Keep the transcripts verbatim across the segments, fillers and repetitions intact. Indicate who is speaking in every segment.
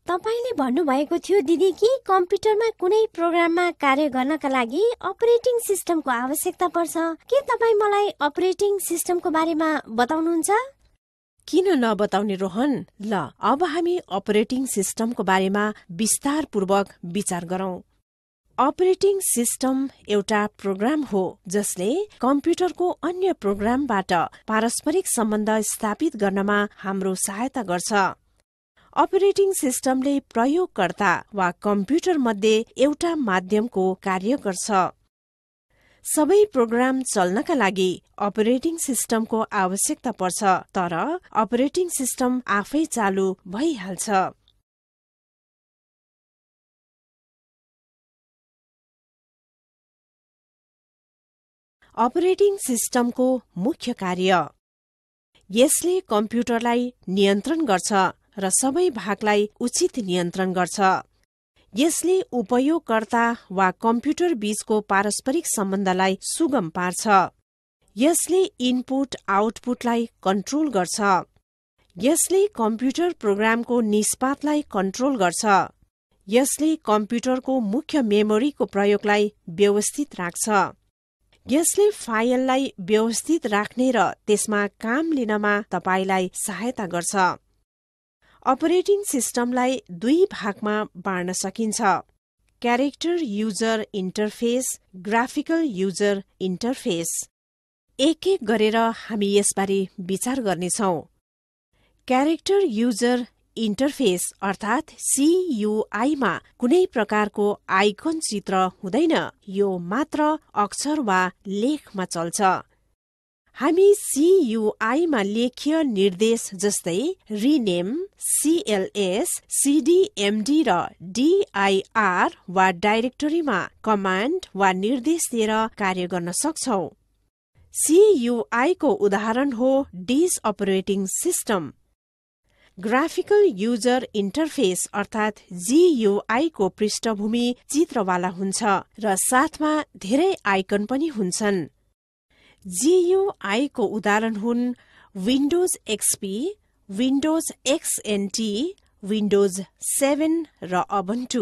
Speaker 1: तपाईले भन्नुभएको थियो दिदी कि कम्प्युटरमा कुनै प्रोग्राममा कार्य गर्नका लागि अपरेटिङ सिस्टमको आवश्यकता पर्छ। के तपाईँ मलाई अपरेटिङ सिस्टमको बारेमा बताउनुहुन्छ?
Speaker 2: किन नबताउने रोहन? ल अब हामी अपरेटिङ सिस्टमको बारेमा विस्तारपूर्वक विचार गरौं। अपरेटिङ सिस्टम एउटा प्रोग्राम हो जसले कम्प्युटरको अन्य प्रोग्रामबाट पारस्परिक सम्बन्ध स्थापित गर्नमा हाम्रो सहायता गर्छ। अपरेटिङ सिस्टमले प्रयोगकर्ता वा कम्प्युटर मध्ये एउटा माध्यमको कार्य गर्छ। सबै प्रोग्राम चल्नका लागि अपरेटिङ सिस्टमको आवश्यकता पर्छ, तर अपरेटिङ सिस्टम आफै चालु भइहाल्छ। अपरेटिङ सिस्टमको मुख्य कार्य। यसले कम्प्युटरलाई नियन्त्रण गर्छ र सबै भागलाई उचित नियन्त्रण गर्छ। यसले उपयोगकर्ता वा कम्प्युटर बीचको पारस्परिक सम्बन्धलाई सुगम पार्छ। यसले इनपुट आउटपुटलाई कन्ट्रोल गर्छ। यसले कम्प्युटर प्रोग्रामको निष्पादलाई कन्ट्रोल गर्छ। यसले कम्प्युटरको मुख्य मेमोरीको प्रयोगलाई व्यवस्थित राख्छ। यसले फाइललाई व्यवस्थित राख्ने र त्यसमा काम लिनमा तपाईलाई सहायता गर्छ। अपरेटिङ सिस्टमलाई दुई भागमा बाँड्न सकिन्छ: character user interface, graphical user interface. एक एक गरेर हामी यसबारे विचार गर्नेछौं। क्यारेक्टर युजर इन्टरफेस अर्थात् सीयूआईमा कुनै प्रकारको आइकन चित्र हुँदैन, यो मात्र अक्षर वा लेखमा चल्छ। हामी सीयूआईमा लेखीय निर्देश जस्तै रिनेम, सीएलएस, सीडीएमडी र डीआईआर वा डाइरेक्टरीमा कमान्ड वा निर्देश दिएर कार्य गर्न सक्छौं। सीयूआईको उदाहरण हो DOS operating system. Graphical user interface अर्थात् जीयूआईको पृष्ठभूमि चित्रवाला हुन्छ र साथमा धेरै आइकन पनि हुन्छन्। जीयूआईको उदाहरण हुन् विन्डोज एक्सपी, विन्डोज एक्सएनटी, विन्डोज सेभेन र अबन्टु।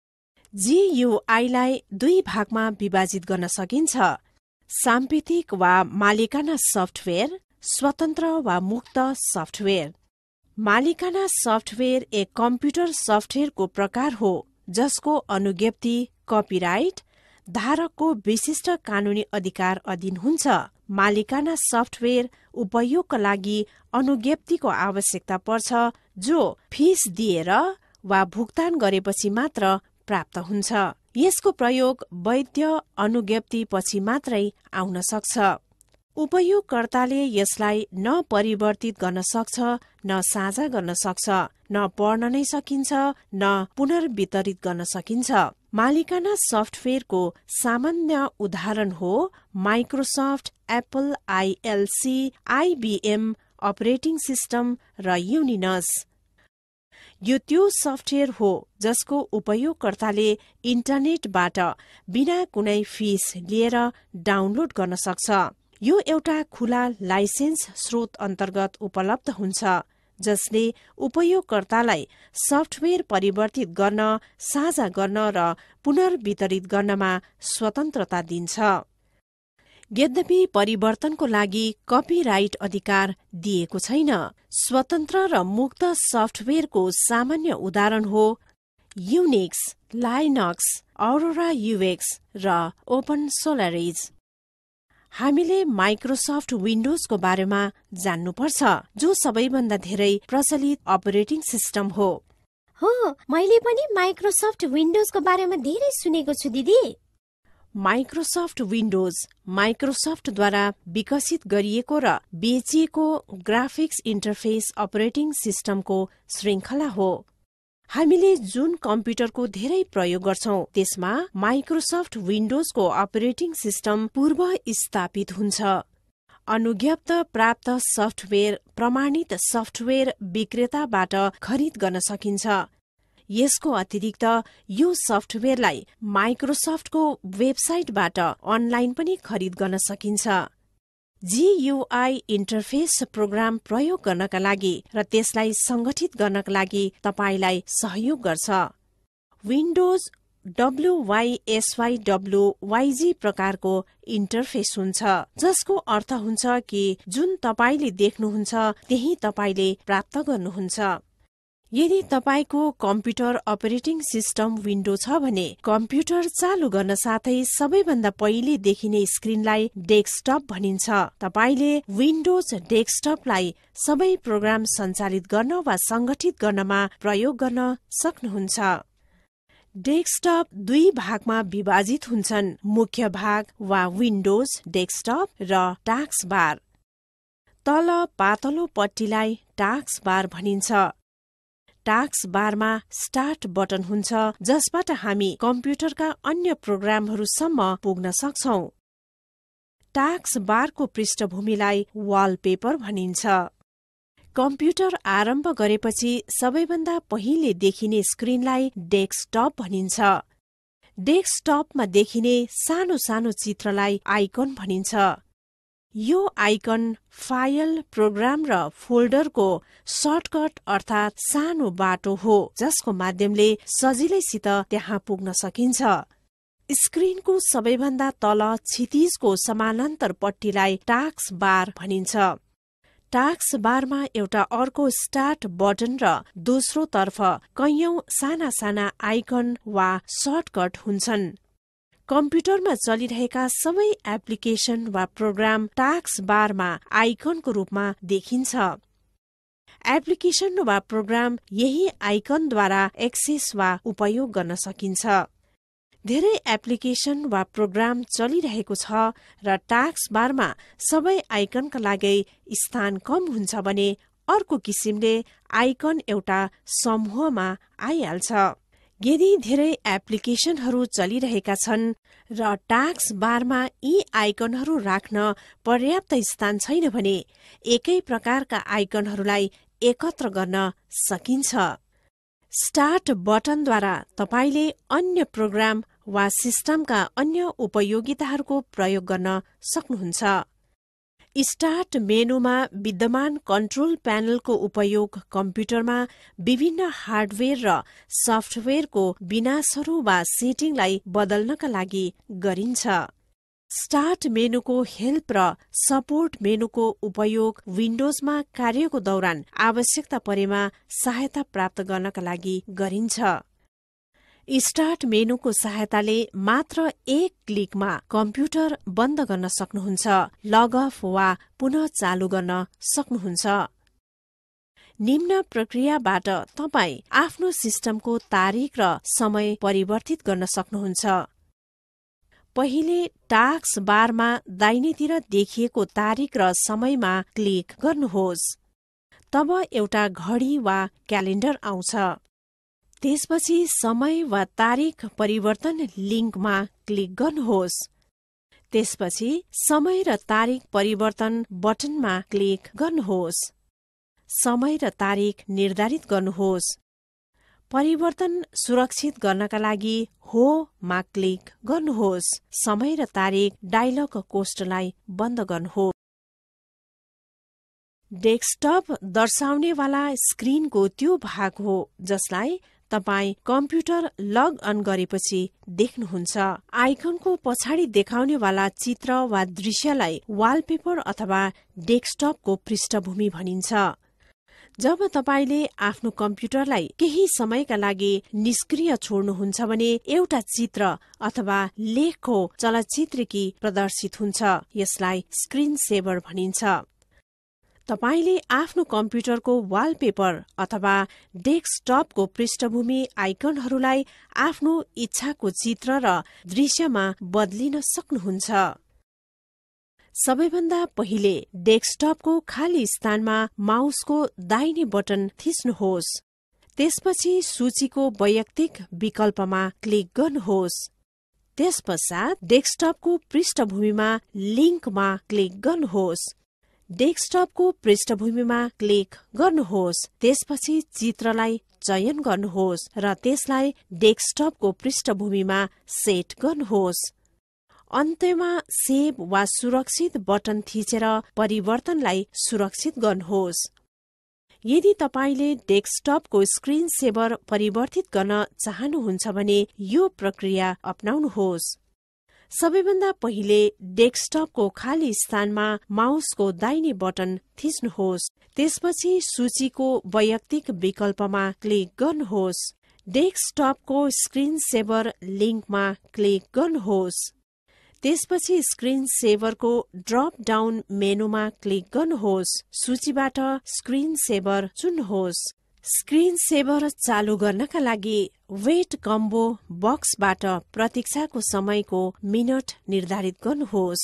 Speaker 2: जीयूआईलाई दुई भागमा विभाजित गर्न सकिन्छ: साम्पेतिक वा मालिकाना सफ्टवेयर, स्वतन्त्र वा मुक्त सफ्टवेयर। मालिकाना सफ्टवेयर एक कम्प्युटर सफ्टवेयरको प्रकार हो जसको अनुज्ञप्ति कपिराइट धारकको विशिष्ट कानूनी अधिकार अधीन हुन्छ। मालिकाना सफ्टवेयर उपयोगका लागि अनुज्ञप्तिको आवश्यकता पर्छ, जो फीस दिएर वा भुक्तान गरेपछि मात्र प्राप्त हुन्छ। यसको प्रयोग वैध अनुज्ञप्ति पछि मात्रै आउन सक्छ। उपयोगकर्ताले यसलाई न परिवर्तित गर्न सक्छ, न साझा गर्न सक्छ, न पढ्न नै सकिन्छ, न पुनर्वितरित गर्न सकिन्छ। मालिकाना सफ्टवेयरको सामान्य उदाहरण हो Microsoft, Apple ILC, IBM operating system र युनिनस। यो त्यो सफ्टवेयर हो जसको उपयोगकर्ताले इन्टरनेटबाट बिना कुनै फीस लिएर डाउनलोड गर्न सक्छ। यो एउटा खुला लाइसेन्स स्रोत अन्तर्गत उपलब्ध हुन्छ, जसले उपयोगकर्तालाई सफ्टवेयर परिवर्तित गर्न, साझा गर्न र पुनर्वितरित गर्नमा स्वतन्त्रता दिन्छ। यद्यपि परिवर्तनको लागि कपिराइट अधिकार दिएको छैन। स्वतन्त्र र मुक्त सफ्टवेयरको सामान्य उदाहरण हो युनिक्स, लाइनक्स, अरोरा युएक्स र ओपन सोलरिज। हामीले माइक्रोसफ्ट विन्डोजको बारेमा जान्नुपर्छ, जो सबैभन्दा धेरै प्रचलित अपरेटिङ सिस्टम हो।
Speaker 1: हो, मैले पनि माइक्रोसफ्ट विन्डोजको बारेमा धेरै सुनेको छु दिदी।
Speaker 2: माइक्रोसफ्ट विन्डोज माइक्रोसफ्टद्वारा विकसित गरिएको र बेचिएको ग्राफिक्स इन्टरफेस अपरेटिङ सिस्टमको श्रृङ्खला हो। हामीले जुन कम्प्युटरको धेरै प्रयोग गर्छौं त्यसमा माइक्रोसफ्ट विन्डोजको अपरेटिङ सिस्टम पूर्व स्थापित हुन्छ। अनुज्ञप्त प्राप्त सफ्टवेयर प्रमाणित सफ्टवेयर विक्रेताबाट खरिद गर्न सकिन्छ। यसको अतिरिक्त यो सफ्टवेयरलाई माइक्रोसफ्टको वेबसाइटबाट अनलाइन पनि खरिद गर्न सकिन्छ। जीयूआई इन्टरफेस प्रोग्राम प्रयोग गर्नका लागि र त्यसलाई संगठित गर्नका लागि तपाईलाई सहयोग गर्छ। विन्डोज डब्ल्युवाईएसवाईडब्ल्युवाईजी प्रकारको इन्टरफेस हुन्छ, जसको अर्थ हुन्छ कि जुन तपाईले देख्नुहुन्छ त्यही तपाईले प्राप्त गर्नुहुन्छ। यदि तपाईको कम्प्युटर अपरेटिङ सिस्टम विन्डो छ भने कम्प्युटर चालु गर्न साथै सबैभन्दा पहिले देखिने स्क्रिनलाई डेस्कटप भनिन्छ। तपाईले विन्डोज डेस्कटपलाई सबै प्रोग्राम सञ्चालित गर्न वा संगठित गर्नमा प्रयोग गर्न सक्नुहुन्छ। डेस्कटप दुई भागमा विभाजित हुन्छन्, मुख्य भाग वा विन्डोज डेस्कटप र टास्क बार। तल पातलो पट्टीलाई टास्क बार भनिन्छ। टास्क बारमा स्टार्ट बटन हुन्छ, जसबाट हामी कम्प्युटरका अन्य प्रोग्रामहरूसम्म पुग्न सक्छौं। टास्क बारको पृष्ठभूमिलाई वालपेपर भनिन्छ। कम्प्युटर आरम्भ गरेपछि सबैभन्दा पहिले देखिने स्क्रिनलाई डेस्कटप भनिन्छ। डेस्कटपमा देखिने सानो सानो चित्रलाई आइकन भनिन्छ। यो आइकन फाइल, प्रोग्राम र फोल्डरको सर्टकट अर्थात् सानो बाटो हो, जसको माध्यमले सजिलैसित त्यहाँ पुग्न सकिन्छ। स्क्रिनको सबैभन्दा तल क्षितिजको समानान्तर पट्टीलाई टास्क बार भनिन्छ। टास्क बारमा एउटा अर्को स्टार्ट बटन र दोस्रो तर्फ कैयौं साना साना आइकन वा सर्टकट हुन्छन्। कम्प्युटरमा चलिरहेका सबै एप्लिकेशन वा प्रोग्राम टास्क बारमा आइकनको रूपमा देखिन्छ। एप्लिकेशन वा प्रोग्राम यही आइकनद्वारा एक्सेस वा उपयोग गर्न सकिन्छ। धेरै एप्लिकेशन वा प्रोग्राम चलिरहेको छ र टास्क बारमा सबै आइकनका लागि स्थान कम हुन्छ भने अर्को किसिमले आइकन एउटा समूहमा आइहाल्छ। यदि धेरै एप्लिकेशनहरू चलिरहेका छन् र टास्क बारमा यी आइकनहरू राख्न पर्याप्त स्थान छैन भने एकै प्रकारका आइकनहरूलाई एकत्र गर्न सकिन्छ। स्टार्ट बटनद्वारा तपाईले अन्य प्रोग्राम वा सिस्टमका अन्य उपयोगिताहरूको प्रयोग गर्न सक्नुहुन्छ। स्टार्ट मेनुमा विद्यमान कन्ट्रोल प्यानलको उपयोग कम्प्युटरमा विभिन्न हार्डवेयर र सफ्टवेयरको विनाशहरू वा सेटिङलाई बदल्नका लागि गरिन्छ। स्टार्ट मेनुको हेल्प र सपोर्ट मेनुको उपयोग विन्डोजमा कार्यको दौरान आवश्यकता परेमा सहायता प्राप्त गर्नका लागि गरिन्छ। स्टार्ट मेनुको सहायताले मात्र एक क्लिकमा कम्प्युटर बन्द गर्न सक्नुहुन्छ, लग अफ वा पुनः चालु गर्न सक्नुहुन्छ। निम्न प्रक्रियाबाट तपाई आफ्नो सिस्टमको तारिख र समय परिवर्तित गर्न सक्नुहुन्छ। पहिले टास्क बारमा दाहिनेतिर देखिएको तारिख र समयमा क्लिक गर्नुहोस्। तब एउटा घडी वा क्यालेन्डर आउँछ। त्यसपछि समय वा तारिख परिवर्तन लिङ्कमा क्लिक गर्नुहोस्। त्यसपछि समय र तारिख परिवर्तन बटनमा क्लिक गर्नुहोस्। समय र तारिख निर्धारित गर्नुहोस्। परिवर्तन सुरक्षित गर्नका लागि हो मा क्लिक गर्नुहोस्। समय र तारिख डायलग कोष्ठलाई बन्द गर्नुहोस्। डेस्कटप दर्शाउनेवाला स्क्रिनको त्यो भाग हो जसलाई तपाई कम्प्युटर लग अन गरेपछि देख्नुहुन्छ। आइकनको पछाडि देखाउनेवाला चित्र वा दृश्यलाई वालपेपर अथवा डेस्कटपको पृष्ठभूमि भनिन्छ। जब तपाईले आफ्नो कम्प्युटरलाई केही समयका लागि निष्क्रिय छोड्नुहुन्छ भने एउटा चित्र अथवा लेखको चलचित्रकी प्रदर्शित हुन्छ। यसलाई स्क्रिन सेभर भनिन्छ। तपाईले आफ्नो कम्प्युटरको वालपेपर अथवा डेस्कटपको पृष्ठभूमि आइकनहरूलाई आफ्नो इच्छाको चित्र र दृश्यमा बदलिन सक्नुहुन्छ। सबैभन्दा पहिले डेस्कटपको खाली स्थानमा माउसको दाहिने बटन थिच्नुहोस्। त्यसपछि सूचीको वैयक्तिक विकल्पमा क्लिक गर्नुहोस्। त्यसपश्चात डेस्कटपको पृष्ठभूमिमा लिङ्कमा क्लिक गर्नुहोस्। डेस्कटपको पृष्ठभूमिमा क्लिक गर्नुहोस्। त्यसपछि चित्रलाई चयन गर्नुहोस् र त्यसलाई डेस्कटपको पृष्ठभूमिमा सेट गर्नुहोस्। अन्त्यमा सेभ वा सुरक्षित बटन थिचेर परिवर्तनलाई सुरक्षित गर्नुहोस्। यदि तपाईले डेस्कटपको स्क्रिन सेभर परिवर्तित गर्न चाहनुहुन्छ भने यो प्रक्रिया अपनाउनुहोस्। सबैभन्दा पहिले डेस्कटपको खाली स्थानमा माउसको दाहिने बटन थिच्नुहोस्। त्यसपछि सूचीको वैयक्तिक विकल्पमा क्लिक गर्नुहोस्। डेस्कटपको स्क्रिन सेभर लिङ्कमा क्लिक गर्नुहोस्। त्यसपछि स्क्रिन सेभरको ड्रप डाउन मेनुमा क्लिक गर्नुहोस्। सूचीबाट स्क्रिन सेभर चुन्नुहोस्। स्क्रिन सेभर चालु गर्नका लागि वेट कम्बो बक्सबाट प्रतीक्षाको समयको मिनट निर्धारित गर्नुहोस्।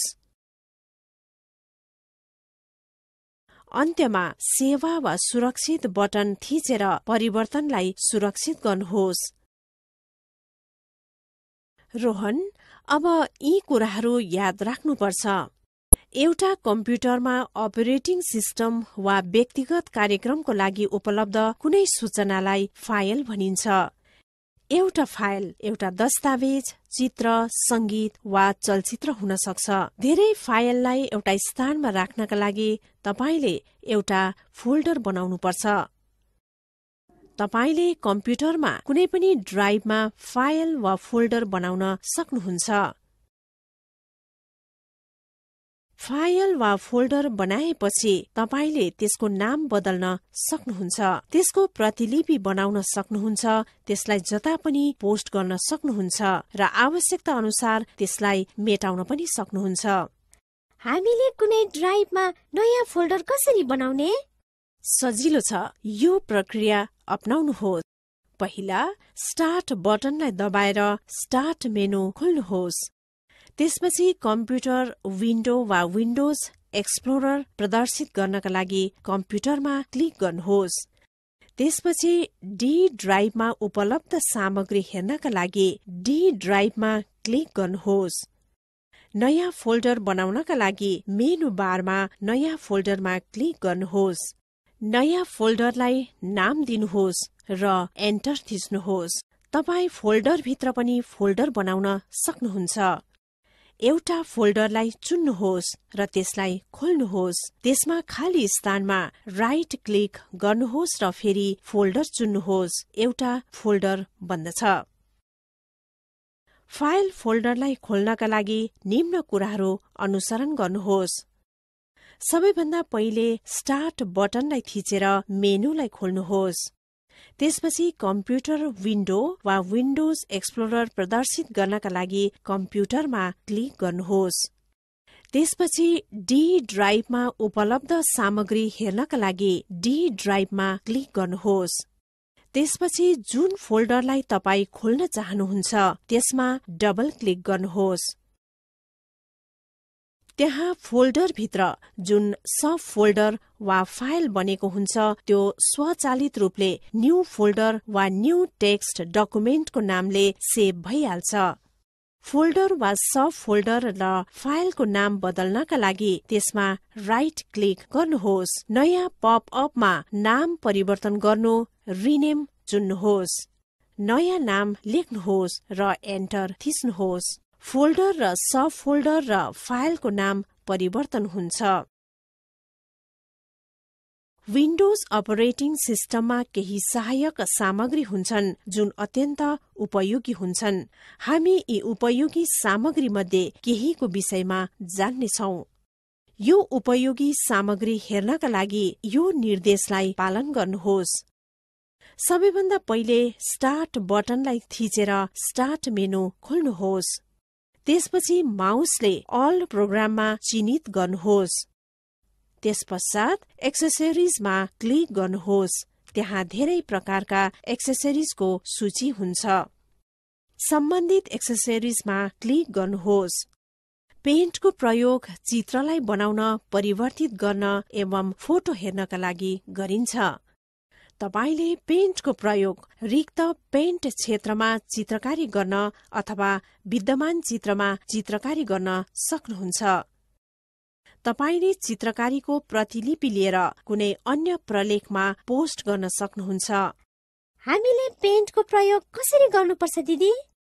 Speaker 2: अन्त्यमा सेवा वा सुरक्षित बटन थिचेर परिवर्तनलाई सुरक्षित गर्नुहोस्। रोहन, अब यी कुराहरू याद राख्नुपर्छ। एउटा कम्प्युटरमा अपरेटिङ सिस्टम वा व्यक्तिगत कार्यक्रमको लागि उपलब्ध कुनै सूचनालाई फाइल भनिन्छ। एउटा फाइल एउटा दस्तावेज, चित्र, संगीत वा चलचित्र हुन सक्छ। धेरै फाइललाई एउटा स्थानमा राख्नका लागि तपाईले एउटा फोल्डर बनाउनु पर्छ। तपाईले कम्प्युटरमा कुनै पनि ड्राइभमा फाइल वा फोल्डर बनाउन सक्नुहुन्छ। फाइल वा फोल्डर बनाएपछि तपाईले त्यसको नाम बदल्न सक्नुहुन्छ। त्यसको प्रतिलिपि बनाउन सक्नुहुन्छ। त्यसलाई जता पनि पोस्ट गर्न सक्नुहुन्छ र आवश्यकता अनुसार त्यसलाई मेटाउन पनि सक्नुहुन्छ।
Speaker 1: हामीले कुनै ड्राइभमा नयाँ फोल्डर कसरी बनाउने?
Speaker 2: सजिलो छ। यो प्रक्रिया अपनाउनुहोस्। पहिला स्टार्ट बटनलाई दबाएर स्टार्ट मेनु खोल्नुहोस्। त्यसपछि कम्प्युटर विन्डो वा विन्डोज एक्सप्लोरर प्रदर्शित गर्नका लागि कम्प्युटरमा क्लिक गर्नुहोस्। त्यसपछि डी ड्राइभमा उपलब्ध सामग्री हेर्नका लागि डी ड्राइभमा क्लिक गर्नुहोस्। नयाँ फोल्डर बनाउनका लागि मेनु बारमा नयाँ फोल्डरमा क्लिक गर्नुहोस्। नयाँ फोल्डरलाई नाम दिनुहोस् र एन्टर थिच्नुहोस्। तपाई फोल्डरभित्र पनि फोल्डर बनाउन सक्नुहुन्छ। एउटा फोल्डरलाई चुन्नुहोस् र त्यसलाई खोल्नुहोस्। त्यसमा खाली स्थानमा राइट क्लिक गर्नुहोस् र फेरि फोल्डर चुन्नुहोस्। एउटा फोल्डर बन्दछ। फाइल फोल्डरलाई खोल्नका लागि निम्न कुराहरू अनुसरण गर्नुहोस्। सबैभन्दा पहिले स्टार्ट बटनलाई थिचेर मेनुलाई खोल्नुहोस्। त्यसपछि कम्प्युटर विन्डो वा विन्डोज एक्सप्लोरर प्रदर्शित गर्नका लागि कम्प्युटरमा क्लिक गर्नुहोस्। त्यसपछि डी ड्राइभमा उपलब्ध सामग्री हेर्नका लागि डी ड्राइभमा क्लिक गर्नुहोस्। त्यसपछि जुन फोल्डरलाई तपाई खोल्न चाहनुहुन्छ त्यसमा डबल क्लिक गर्नुहोस्। त्यहाँ फोल्डरभित्र जुन सब फोल्डर वा फाइल बनेको हुन्छ त्यो स्वचालित रूपले न्यू फोल्डर वा न्यू टेक्स्ट डकुमेन्टको नामले सेभ भइहाल्छ। फोल्डर वा सब फोल्डर र फाइलको नाम बदल्नका लागि त्यसमा राइट क्लिक गर्नुहोस्। नयाँ पपअपमा नाम परिवर्तन गर्नु रिनेम चुन्नुहोस्। नयाँ नाम लेख्नुहोस् र एन्टर थिच्नुहोस्। फोल्डर र सब फोल्डर र फाइलको नाम परिवर्तन हुन्छ। विन्डोज अपरेटिङ सिस्टममा केही सहायक सामग्री हुन्छन् जुन अत्यन्त उपयोगी हुन्छन्। हामी यी उपयोगी सामग्री मध्ये केहीको विषयमा जान्नेछौँ। यो उपयोगी सामग्री हेर्नका लागि यो निर्देशलाई पालन गर्नुहोस्। सबैभन्दा पहिले स्टार्ट बटनलाई थिचेर स्टार्ट मेनु खोल्नुहोस्। त्यसपछि माउसले अल प्रोग्राममा चिनित गर्नुहोस्। त्यसपश्चात एक्सेसरिजमा क्लिक गर्नुहोस्। त्यहाँ धेरै प्रकारका एक्सेसरिजको सूची हुन्छ। सम्बन्धित एक्सेसरिजमा क्लिक गर्नुहोस्। पेन्टको प्रयोग चित्रलाई बनाउन, परिवर्तित गर्न एवं फोटो हेर्नका लागि गरिन्छ। तपाईले पेन्टको प्रयोग रिक्त पेन्ट क्षेत्रमा चित्रकारी गर्न अथवा विद्यमान चित्रमा चित्रकारी गर्न सक्नुहुन्छ। तपाईले चित्रकारीको प्रतिलिपि लिएर कुनै अन्य प्रलेखमा पोस्ट गर्न सक्नुहुन्छ।
Speaker 1: हामीले पेन्टको प्रयोग कसरी गर्नुपर्छ दिदी?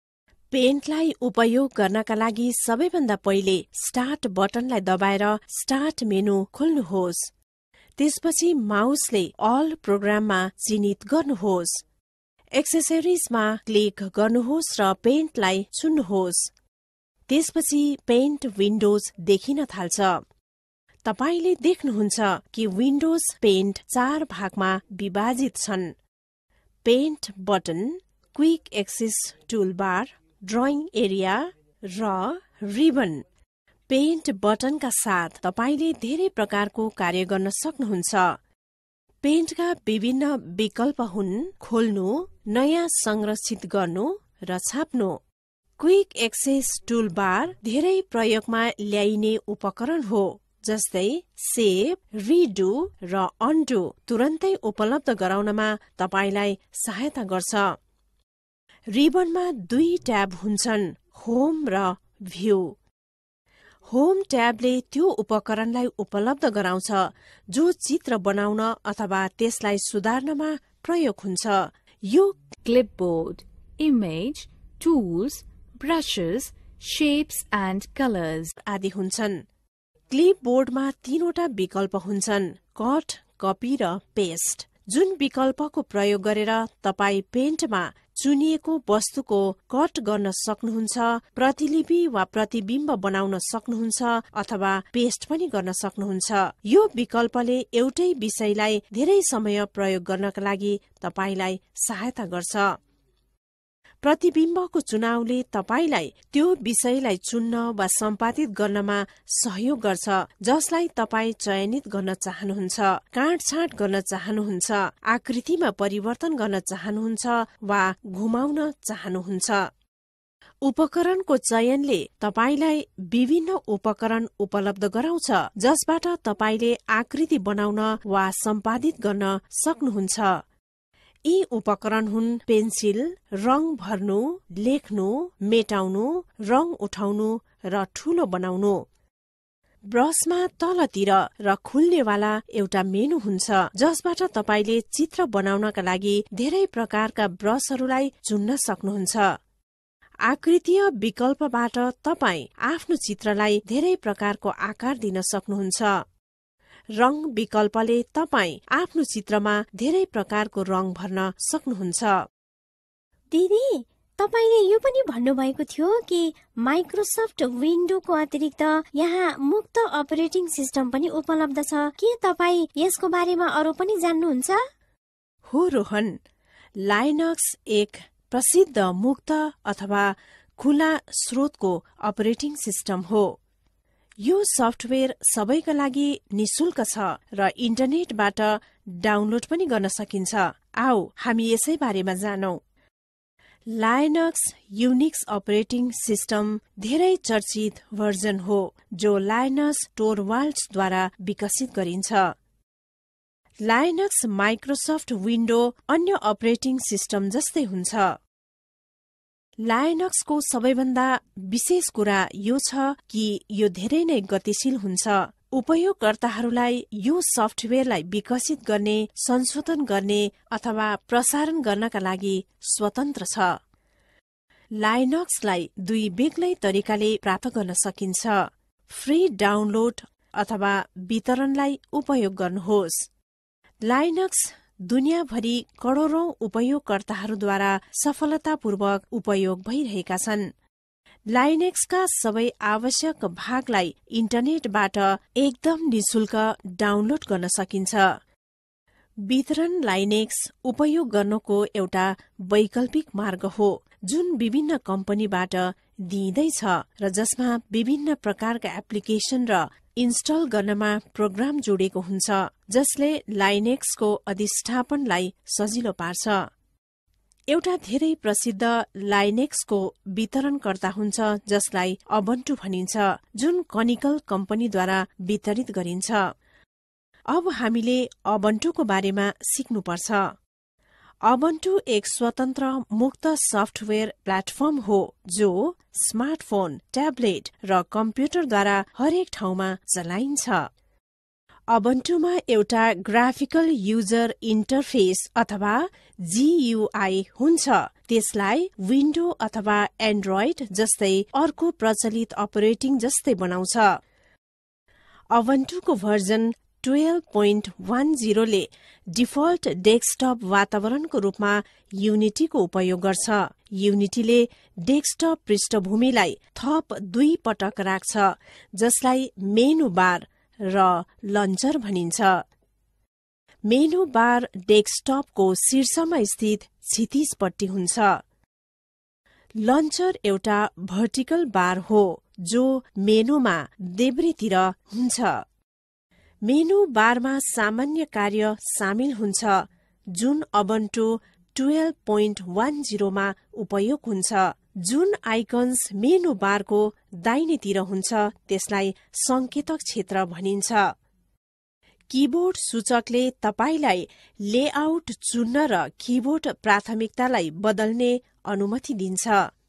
Speaker 2: पेन्टलाई उपयोग गर्नका लागि सबैभन्दा पहिले स्टार्ट बटनलाई दबाएर स्टार्ट मेनु खोल्नुहोस्। त्यसपछि माउसले अल प्रोग्राममा चिनित गर्नुहोस्। एक्सेसरिजमा क्लिक गर्नुहोस् र पेन्टलाई चुन्नुहोस्। त्यसपछि पेन्ट विन्डोज देखिन थाल्छ। तपाईले देख्नुहुन्छ कि विन्डोज पेन्ट चार भागमा विभाजित छन्। Paint button, quick access toolbar, drawing area र रिबन। पेन्ट बटनका साथ तपाईले धेरै प्रकारको कार्य गर्न सक्नुहुन्छ। पेन्टका विभिन्न विकल्प हुन् खोल्नु, नयाँ संरक्षित गर्नु र छाप्नु। क्विक एक्सेस टुलबार धेरै प्रयोगमा ल्याइने उपकरण हो, जस्तै सेभ, रिडु र अन्डु तुरन्तै उपलब्ध गराउनमा तपाईलाई सहायता गर्छ। रिबनमा दुई ट्याब हुन्छन्, होम र भ्यू। होम ट्याबले त्यो उपकरणलाई उपलब्ध गराउँछ जो चित्र बनाउन अथवा त्यसलाई सुधार्नमा प्रयोग हुन्छ। यो
Speaker 3: clipboard, image, tools, brushes, shapes and colours
Speaker 2: आदि हुन्छन्। क्लिपबोर्डमा तीनवटा विकल्प हुन्छन्, कट, कपी र पेस्ट। जुन विकल्पको प्रयोग गरेर तपाई पेन्टमा चुनिएको वस्तुको कट गर्न सक्नुहुन्छ, प्रतिलिपि वा प्रतिबिम्ब बनाउन सक्नुहुन्छ अथवा पेस्ट पनि गर्न सक्नुहुन्छ। यो विकल्पले एउटै विषयलाई धेरै समय प्रयोग गर्नका लागि तपाईलाई सहायता गर्छ। प्रतिबिम्बको चुनावले तपाईलाई त्यो विषयलाई चुन्न वा सम्पादित गर्नमा सहयोग गर्छ जसलाई तपाई चयनित गर्न चाहनुहुन्छ, काटछाँट गर्न चाहनुहुन्छ, आकृतिमा परिवर्तन गर्न चाहनुहुन्छ वा घुमाउन चाहनुहुन्छ। उपकरणको चयनले तपाईलाई विभिन्न उपकरण उपलब्ध गराउँछ जसबाट तपाईले आकृति बनाउन वा सम्पादित गर्न सक्नुहुन्छ। यी उपकरण हुन् पेन्सिल, रङ भर्नु, लेख्नु, मेटाउनु, रङ उठाउनु र ठूलो बनाउनु। ब्रशमा तलतिर र खुल्नेवाला एउटा मेनु हुन्छ जसबाट तपाईले चित्र बनाउनका लागि धेरै प्रकारका ब्रशहरूलाई चुन्न सक्नुहुन्छ। आकृतीय विकल्पबाट तपाई आफ्नो चित्रलाई धेरै प्रकारको आकार दिन सक्नुहुन्छ। रङ विकल्पले तपाई आफ्नो चित्रमा धेरै प्रकारको रङ भर्न सक्नुहुन्छ।
Speaker 1: दिदी, तपाईले यो पनि भन्नुभएको थियो कि माइक्रोसफ्ट विन्डोको अतिरिक्त यहाँ मुक्त अपरेटिङ सिस्टम पनि उपलब्ध छ। के तपाई यसको बारेमा अरू पनि जान्नुहुन्छ?
Speaker 2: हो रोहन, लाइनक्स एक प्रसिद्ध मुक्त अथवा खुला स्रोतको अपरेटिङ सिस्टम हो। यो सफ्टवेयर सबैका लागि निशुल्क छ र इन्टरनेटबाट डाउनलोड पनि गर्न सकिन्छ। आओ हामी यसै बारेमा जानौं। लाइनक्स युनिक्स अपरेटिङ सिस्टम धेरै चर्चित भर्जन हो जो लाइनक्स टोरवाल्ड्सद्वारा विकसित गरिन्छ। लाइनक्स माइक्रोसफ्ट विन्डो अन्य अपरेटिङ सिस्टम जस्तै हुन्छ। लाइनक्सको सबैभन्दा विशेष कुरा यो छ कि यो धेरै नै गतिशील हुन्छ। उपयोगकर्ताहरूलाई यो सफ्टवेयरलाई विकसित गर्ने, संशोधन गर्ने अथवा प्रसारण गर्नका लागि स्वतन्त्र छ। लाइनक्सलाई दुई बेग्लै तरिकाले प्राप्त गर्न सकिन्छ। फ्री डाउनलोड अथवा वितरणलाई उपयोग गर्नुहोस्। लाइनक्स दुनियाँभरि करोडौं उपयोगकर्ताहरूद्वारा सफलतापूर्वक उपयोग भइरहेका छन्। लाइनेक्सका सबै आवश्यक भागलाई इन्टरनेटबाट एकदम निशुल्क डाउनलोड गर्न सकिन्छ। वितरण लाइनेक्स उपयोग गर्नको एउटा वैकल्पिक मार्ग हो जुन विभिन्न कम्पनीबाट दिइँदैछ र जसमा विभिन्न प्रकारका एप्लिकेशन र इन्स्टल गर्नमा प्रोग्राम जोडेको हुन्छ जसले लाइनेक्सको अधिष्ठापनलाई सजिलो पार्छ। एउटा धेरै प्रसिद्ध लाइनेक्सको वितरणकर्ता हुन्छ जसलाई अबन्टु भनिन्छ, जुन कनिकल कम्पनीद्वारा वितरित गरिन्छ। अब हामीले अबन्टुको बारेमा सिक्नुपर्छ। अबन्टु एक स्वतन्त्र मुक्त सफ्टवेयर प्लेटफर्म हो जो स्मार्टफोन, ट्याब्लेट र कम्प्युटरद्वारा हरेक ठाउँमा चलाइन्छ। अबन्टुमा एउटा ग्राफिकल युजर इन्टरफेस अथवा जीयूआई हुन्छ। त्यसलाई विन्डो अथवा एन्ड्रोइड जस्तै अर्को प्रचलित अपरेटिङ जस्तै बनाउँछ। अबन्टुको भर्जन ट्वेल्भ पोइन्ट वन ले डिफल्ट डेस्कटप वातावरणको रूपमा युनिटीको उपयोग गर्छ। युनिटीले डेस्कटप पृष्ठभूमिलाई थप दुई पटक राख्छ, जसलाई मेनु बार र लन्चर भनिन्छ। मेनु बार डेस्कटपको शीर्षमा स्थित क्षितिजपट्टि हुन्छ। लन्चर एउटा भर्टिकल बार हो जो मेनुमा देब्रेतिर हुन्छ। मेनु बारमा सामान्य कार्य सामेल हुन्छ जुन अबन्टु ट्वेल्भ पोइन्ट वन मा उपयोग हुन्छ। जुन आइकन्स मेनु बारको दाहिनेतिर हुन्छ त्यसलाई संकेतक क्षेत्र भनिन्छ। कीबोर्ड सूचकले तपाईलाई लेआउट चुन्न र कीबोर्ड प्राथमिकतालाई बदल्ने अनुमति दिन्छ।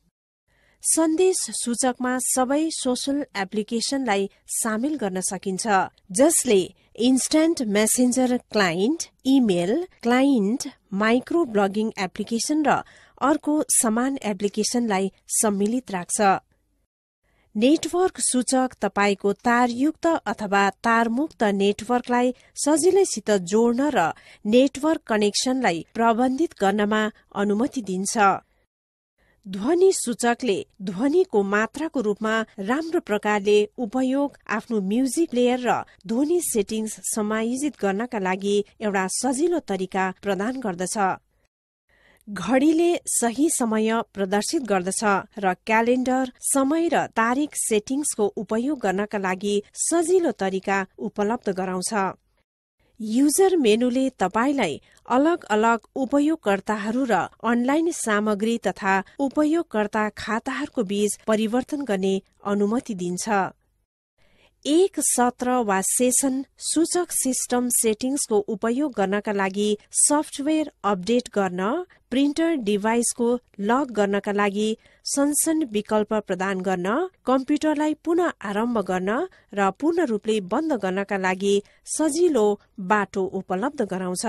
Speaker 2: सन्देश सूचकमा सबै सोशल एप्लिकेशनलाई सामेल गर्न सकिन्छ, जसले instant messenger client, email client, micro blogging application र अर्को समान एप्लिकेशनलाई सम्मिलित राख्छ। नेटवर्क सूचक तपाईको तारयुक्त अथवा तारमुक्त नेटवर्कलाई सजिलैसित जोड्न र नेटवर्क कनेक्सनलाई प्रबन्धित गर्नमा अनुमति दिन्छ। ध्वनि सूचकले ध्वनिको मात्राको रूपमा राम्रो प्रकारले उपयोग, आफ्नो म्युजिक प्लेयर र ध्वनि सेटिंग्स समायोजित गर्नका लागि एउटा सजिलो तरिका प्रदान गर्दछ। घडीले सही समय प्रदर्शित गर्दछ र क्यालेन्डर, समय र तारिख सेटिंग्सको उपयोग गर्नका लागि सजिलो तरिका उपलब्ध गराउँछ। युजर मेनुले तपाईलाई अलग अलग उपयोगकर्ताहरू र अनलाइन सामग्री तथा उपयोगकर्ता खाताहरूको बीच परिवर्तन गर्ने अनुमति दिन्छ। एक सत्र वा सेसन सूचक सिस्टम सेटिंग्सको उपयोग गर्नका लागि सफ्टवेयर अपडेट गर्न, प्रिन्टर डिभाइसको लक गर्नका लागि सनसन विकल्प प्रदान गर्न, कम्प्युटरलाई पुनः आरम्भ गर्न र पूर्ण रूपले बन्द गर्नका लागि सजिलो बाटो उपलब्ध गराउँछ।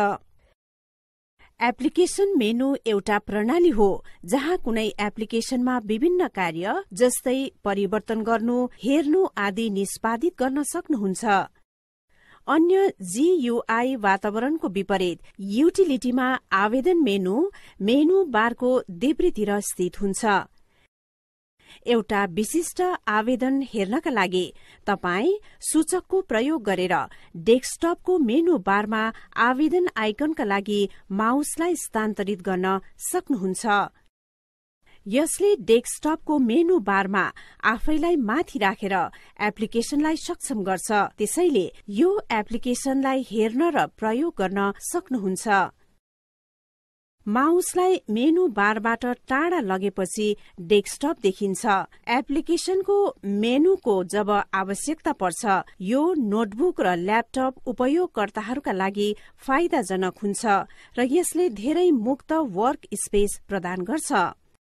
Speaker 2: एप्लिकेशन मेनु एउटा प्रणाली हो जहाँ कुनै एप्लिकेशनमा विभिन्न कार्य जस्तै परिवर्तन गर्नु, हेर्नु आदि निष्पादित गर्न सक्नुहुन्छ। अन्य जीयूआई वातावरणको विपरीत युटिलिटीमा आवेदन मेनु मेनु बारको देब्रेतिर स्थित हुन्छ। एउटा विशिष्ट आवेदन हेर्नका लागि तपाई सूचकको प्रयोग गरेर डेस्कटपको मेनु बारमा आवेदन आइकनका लागि माउसलाई स्थानान्तरित गर्न सक्नुहुन्छ। यसले डेस्कटपको मेनु बारमा आफैलाई माथि राखेर एप्लिकेशनलाई सक्षम गर्छ, त्यसैले यो एप्लिकेशनलाई हेर्न र प्रयोग गर्न सक्नुहुन्छ। माउसलाई मेनु बारबाट टाढा लगेपछि डेस्कटप देखिन्छ। एप्लिकेशनको मेनुको जब आवश्यकता पर्छ, यो नोटबुक र ल्यापटप उपयोगकर्ताहरूका लागि फाइदाजनक हुन्छ र यसले धेरै मुक्त वर्क स्पेस प्रदान गर्छ।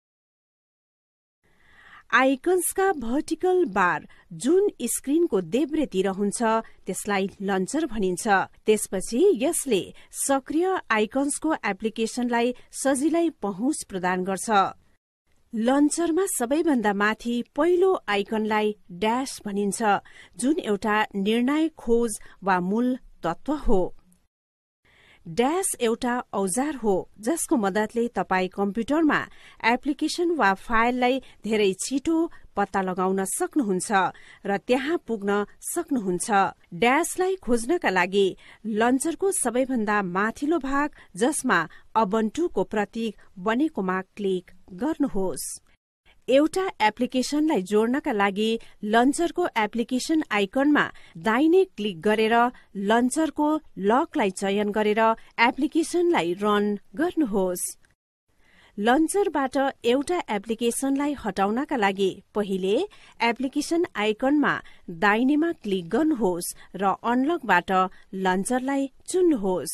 Speaker 2: आइकन्सका भर्टिकल बार जुन स्क्रिनको देब्रेतिर हुन्छ त्यसलाई लन्चर भनिन्छ। त्यसपछि यसले सक्रिय आइकन्सको एप्लिकेशनलाई सजिलै पहुँच प्रदान गर्छ। लन्चरमा सबैभन्दा माथि पहिलो आइकनलाई ड्याश भनिन्छ, जुन एउटा निर्णायक खोज वा मूल तत्व हो। ड्याश एउटा औजार हो जसको मद्दतले तपाई कम्प्युटरमा एप्लिकेशन वा फाइललाई धेरै छिटो पत्ता लगाउन सक्नुहुन्छ र त्यहाँ पुग्न सक्नुहुन्छ। ड्याशलाई खोज्नका लागि लन्चरको सबैभन्दा माथिल्लो भाग जसमा अबन्टुको प्रतीक बनेकोमा क्लिक गर्नुहोस्। एउटा एप्लिकेशनलाई जोड्नका लागि लन्चरको एप्लिकेशन आइकनमा दाहिने क्लिक गरेर लन्चरको लकलाई चयन गरेर एप्लिकेशनलाई रन गर्नुहोस्। लन्चरबाट एउटा एप्लिकेशनलाई हटाउनका लागि पहिले एप्लिकेशन आइकनमा दाहिनेमा क्लिक गर्नुहोस् र अनलकबाट लन्चरलाई चुन्नुहोस्।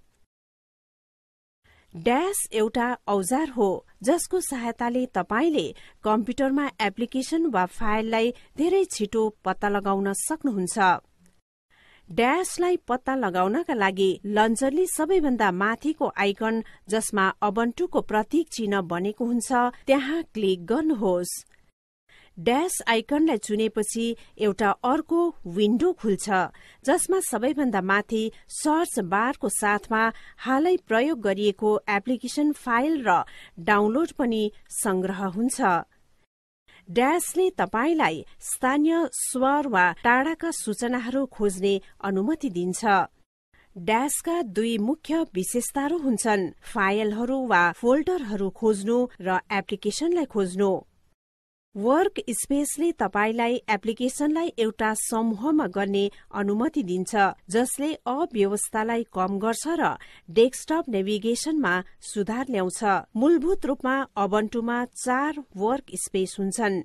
Speaker 2: ड्याश एउटा औजार हो जसको सहायताले तपाईले कम्प्युटरमा एप्लिकेशन वा फाइललाई धेरै छिटो पत्ता लगाउन सक्नुहुन्छ। ड्याशलाई पत्ता लगाउनका लागि लन्चरले सबैभन्दा माथिको आइकन जसमा अबन्टुको प्रतीक चिन्ह बनेको हुन्छ त्यहाँ क्लिक गर्नुहोस्। ड्याश आइकनलाई चुनेपछि एउटा अर्को विन्डो खुल्छ जसमा सबैभन्दा माथि सर्च बारको साथमा हालै प्रयोग गरिएको एप्लिकेसन फाइल र डाउनलोड पनि संग्रह हुन्छ। ड्याशले तपाईलाई स्थानीय स्वर वा टाढाका सूचनाहरू खोज्ने अनुमति दिन्छ। ड्याशका दुई मुख्य विशेषताहरू हुन्छन्, फाइलहरू वा फोल्डरहरू खोज्नु र एप्लिकेसनलाई खोज्नु। वर्क स्पेसले तपाईलाई एप्लिकेसनलाई एउटा समूहमा गर्ने अनुमति दिन्छ जसले अव्यवस्थालाई कम गर्छ र डेस्कटप नेभिगेसनमा सुधार ल्याउँछ। मूलभूत रूपमा अबन्टुमा चार वर्क स्पेस हुन्छन्।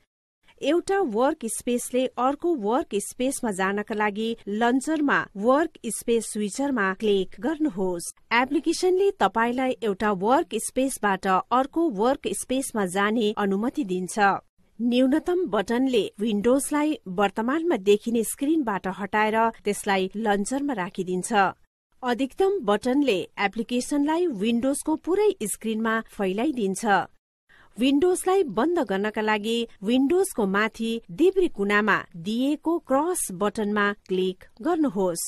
Speaker 2: एउटा वर्क स्पेसले अर्को वर्क स्पेसमा जानका लागि लन्चरमा वर्क स्पेस स्विचरमा क्लिक गर्नुहोस्। एप्लिकेसनले तपाईलाई एउटा वर्क स्पेसबाट अर्को वर्क स्पेसमा जाने अनुमति दिन्छ। न्यूनतम बटनले विन्डोजलाई वर्तमानमा देखिने स्क्रिनबाट हटाएर त्यसलाई लन्चरमा राखिदिन्छ। अधिकतम बटनले एप्लिकेसनलाई विन्डोजको पुरै स्क्रिनमा फैलाइदिन्छ। विन्डोजलाई बन्द गर्नका लागि विन्डोजको माथि देब्रे कुनामा दिएको क्रस बटनमा क्लिक गर्नुहोस्।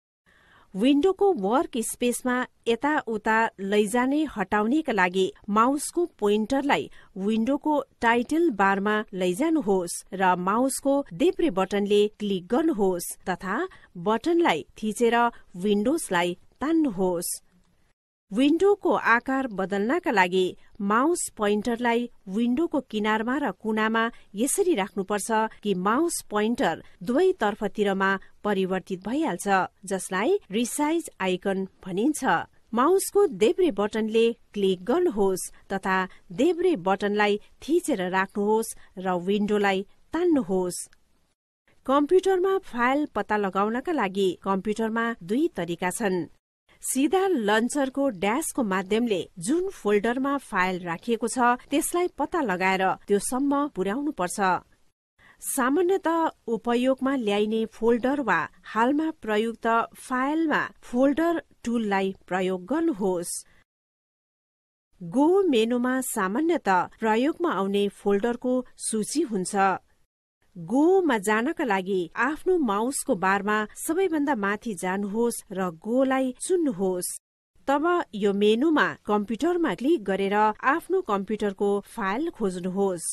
Speaker 2: विन्डोको वर्क स्पेसमा यताउता लैजाने हटाउनेका लागि माउसको पोइन्टरलाई विन्डोको टाइटल बारमा लैजानुहोस् र माउसको देब्रे बटनले क्लिक गर्नुहोस् तथा बटनलाई थिचेर विन्डोजलाई तान्नुहोस्। विन्डोको आकार बदल्नका लागि माउस पोइन्टरलाई विन्डोको किनारमा र कुनामा यसरी राख्नुपर्छ कि माउस पोइन्टर दुवै तर्फतिरमा परिवर्तित भइहाल्छ, जसलाई रिसाइज आइकन भनिन्छ। माउसको देब्रे बटनले क्लिक गर्नुहोस् तथा देब्रे बटनलाई थिचेर राख्नुहोस् र विन्डोलाई तान्नुहोस्। कम्प्युटरमा फाइल पत्ता लगाउनका लागि कम्प्युटरमा दुई तरिका छन्। सीधा लन्चरको ड्याशको माध्यमले जुन फोल्डरमा फाइल राखिएको छ त्यसलाई पत्ता लगाएर त्यो सम्म पुर्याउनु पर्छ। सामान्यतः उपयोगमा ल्याइने फोल्डर वा हालमा प्रयुक्त फाइलमा फोल्डर टुललाई प्रयोग गर्नुहोस्। गो मेनुमा सामान्यतः प्रयोगमा आउने फोल्डरको सूची हुन्छ। गोमा जानका लागि आफ्नो माउसको बारमा सबैभन्दा माथि जानुहोस् र गोलाई चुन्नुहोस्। तब यो मेनुमा कम्प्युटरमा क्लिक गरेर आफ्नो कम्प्युटरको फाइल खोज्नुहोस्।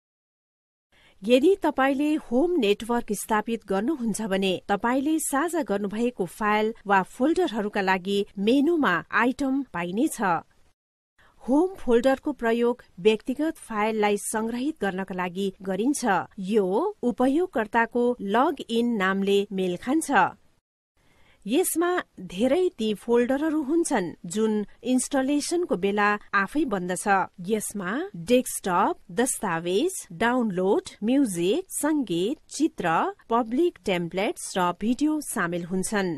Speaker 2: यदि तपाईले होम नेटवर्क स्थापित गर्नुहुन्छ भने तपाईले साझा गर्नुभएको फाइल वा फोल्डरहरूका लागि मेनुमा आइटम पाइनेछ। होम फोल्डरको प्रयोग व्यक्तिगत फाइललाई संग्रहित गर्नका लागि गरिन्छ। यो उपयोगकर्ताको लग इन नामले मेल खान्छ। यसमा धेरै ती फोल्डरहरू हुन्छन् जुन इन्स्टलेसनको बेला आफै बन्दछ। यसमा डेस्कटप, दस्तावेज, डाउनलोड, म्युजिक, संगीत, चित्र, पब्लिक टेम्प्लेट्स र भिडियो सामेल हुन्छन्।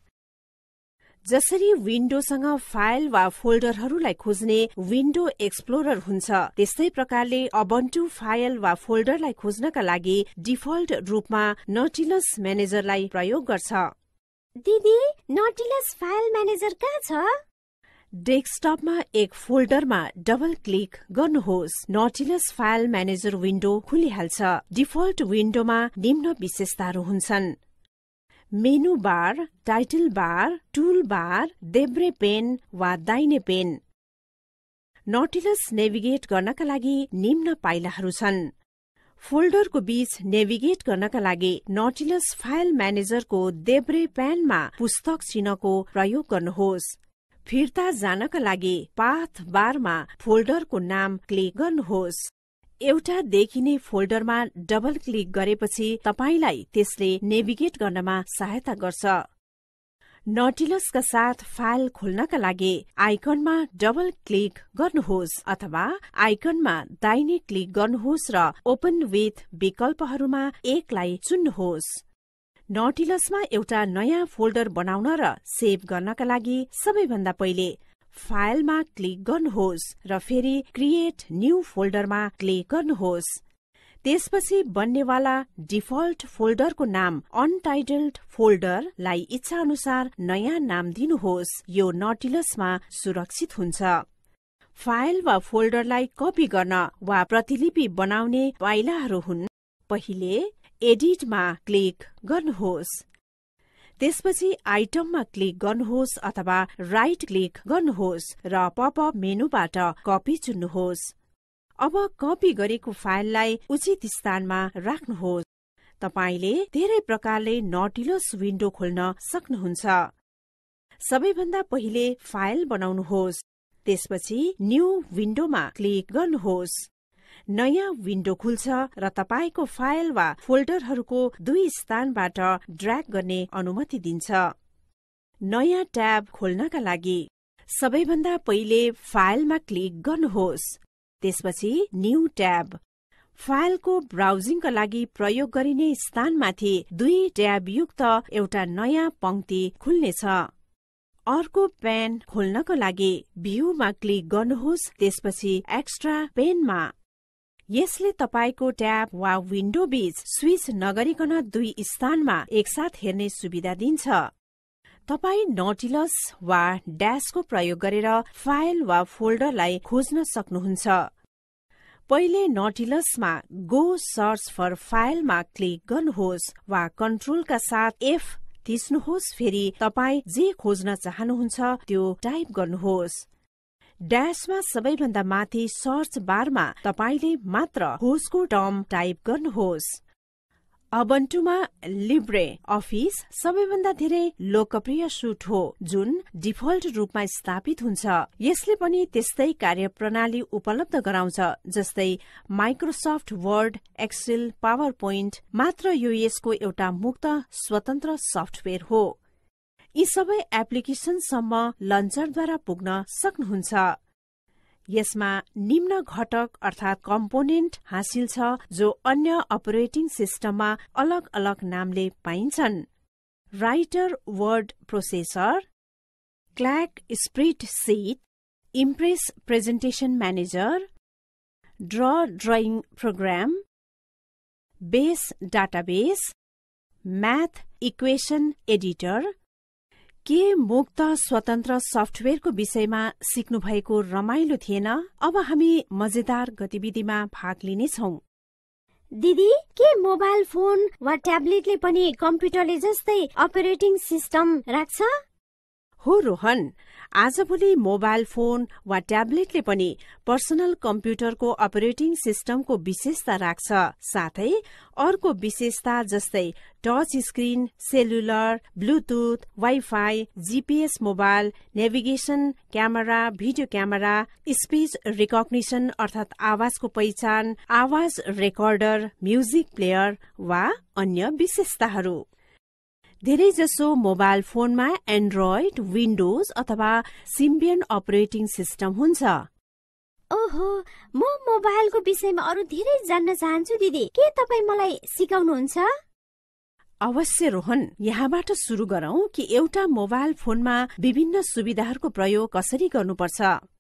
Speaker 2: जसरी विन्डोसँग फाइल वा फोल्डरहरूलाई खोज्ने विन्डो एक्सप्लोरर हुन्छ, त्यस्तै प्रकारले अबन्टु फाइल वा फोल्डरलाई खोज्नका लागि डिफल्ट रूपमा नटिलस म्यानेजरलाई प्रयोग गर्छ।
Speaker 1: दिदी, नटिलस फाइल म्यानेजर कहाँ छ?
Speaker 2: डेस्कटपमा एक फोल्डरमा डबल क्लिक गर्नुहोस्। नटिलस फाइल म्यानेजर विन्डो खुलिहाल्छ। डिफल्ट विन्डोमा निम्न विशेषताहरू हुन्छन्: menu bar, title bar, tool bar, देब्रे पेन वा दाहिने पेन। नटिलस नेभिगेट गर्नका लागि निम्न पाइलाहरू छन्। फोल्डरको बीच नेभिगेट गर्नका लागि नटिलस फाइल म्यानेजरको देब्रे पेनमा पुस्तक चिन्हको प्रयोग गर्नुहोस्। फिर्ता जानका लागि पाथ बारमा फोल्डरको नाम क्लिक गर्नुहोस्। एउटा देखिने फोल्डरमा डबल क्लिक गरेपछि तपाईलाई त्यसले नेभिगेट गर्नमा सहायता गर्छ। नटिलसका साथ फाइल खोल्नका लागि आइकनमा डबल क्लिक गर्नुहोस् अथवा आइकनमा दाहिने क्लिक गर्नुहोस् र ओपन विथ विकल्पहरूमा एकलाई चुन्नुहोस्। नटिलसमा एउटा नयाँ फोल्डर बनाउन र सेभ गर्नका लागि सबैभन्दा पहिले फाइलमा क्लिक गर्नुहोस् र फेरि क्रिएट न्यू फोल्डरमा क्लिक गर्नुहोस्। त्यसपछि बन्नेवाला डिफल्ट फोल्डरको नाम अनटाइटल्ड फोल्डरलाई इच्छा अनुसार नयाँ नाम दिनुहोस्। यो नटिलसमा सुरक्षित हुन्छ। फाइल वा फोल्डरलाई कपी गर्न वा प्रतिलिपि बनाउने पाइलाहरू हुन्। पहिले एडिटमा क्लिक गर्नुहोस्, त्यसपछि आइटममा क्लिक गर्नुहोस् अथवा राइट क्लिक गर्नुहोस् र पपअप मेनुबाट कपी चुन्नुहोस्। अब कपी गरेको फाइललाई उचित स्थानमा राख्नुहोस्। तपाईले धेरै प्रकारले नटिलस विन्डो खोल्न सक्नुहुन्छ। सबैभन्दा पहिले फाइल बनाउनुहोस्, त्यसपछि न्यू विन्डोमा क्लिक गर्नुहोस्। नयाँ विन्डो खुल्छ र तपाईको फाइल वा फोल्डरहरूको दुई स्थानबाट ड्र्याग गर्ने अनुमति दिन्छ। नयाँ ट्याब खोल्नका लागि सबैभन्दा पहिले फाइलमा क्लिक गर्नुहोस्, त्यसपछि न्यू ट्याब। फाइलको ब्राउजिङका लागि प्रयोग गरिने स्थानमाथि दुई ट्याब युक्त एउटा नयाँ पंक्ति खुल्नेछ। अर्को पेन खोल्नको लागि भ्यूमा क्लिक गर्नुहोस्, त्यसपछि एक्स्ट्रा पेनमा। यसले तपाईको ट्याब वा विन्डो बीच स्विच नगरिकन दुई स्थानमा एकसाथ हेर्ने सुविधा दिन्छ। तपाई नटिलस वा ड्याशको प्रयोग गरेर फाइल वा फोल्डरलाई खोज्न सक्नुहुन्छ। पहिले नटिलसमा गो सर्च फर फाइलमा क्लिक गर्नुहोस् वा कन्ट्रोलका साथ एफ थिच्नुहोस्। फेरि तपाई जे खोज्न चाहनुहुन्छ त्यो टाइप गर्नुहोस्। ड्याशमा सबैभन्दा माथि सर्च बारमा तपाईले मात्र खोजको टर्म टाइप गर्नुहोस्। अबन्टुमा लिब्रे अफिस सबैभन्दा धेरै लोकप्रिय सुट हो जुन डिफल्ट रूपमा स्थापित हुन्छ। यसले पनि त्यस्तै कार्यप्रणाली उपलब्ध गराउँछ जस्तै Microsoft Word, Excel, PowerPoint, मात्र यो यसको एउटा मुक्त स्वतन्त्र सफ्टवेयर हो। यी सबै एप्लिकेशनसम्म लन्चरद्वारा पुग्न सक्नुहुन्छ। यसमा निम्न घटक अर्थात कम्पोनेन्ट हासिल छ जो अन्य अपरेटिङ सिस्टममा अलग अलग नामले पाइन्छन्। Writer word processor, Calc spreadsheet, Impress presentation manager, ड्र drawing program, Base database, Math equation editor. के मुक्त स्वतन्त्र सफ्टवेयरको विषयमा सिक्नु भएको रमाइलो थिएन? अब हामी मजेदार गतिविधिमा भाग लिनेछौँ।
Speaker 1: दिदी, के मोबाइल फोन वा ट्याब्लेटले पनि कम्प्युटरले जस्तै अपरेटिङ सिस्टम राख्छ?
Speaker 2: हो रोहन, आजभोलि मोबाइल फोन वा ट्याब्लेटले पनि पर्सनल कम्प्युटरको अपरेटिङ सिस्टमको विशेषता राख्छ। साथै अर्को विशेषता जस्तै touch screen, cellular, Bluetooth, wifi, GPS mobile, navigation, camera, video camera, speech recognition अर्थात आवाजको पहिचान, आवाज रेकर्डर, म्युजिक प्लेयर वा अन्य विशेषताहरू। धेरैजसो मोबाइल फोनमा एन्ड्रोइड, विन्डोज अथवा सिम्बियन अपरेटिङ सिस्टम हुन्छ।
Speaker 1: ओहो, म मोबाइलको विषयमा अरू धेरै जान्न चाहन्छु दिदी। के तपाई मलाई सिकाउनुहुन्छ?
Speaker 2: अवश्य रोहन, यहाँबाट सुरु गरौं कि एउटा मोबाइल फोनमा विभिन्न सुविधाहरूको प्रयोग कसरी गर्नुपर्छ।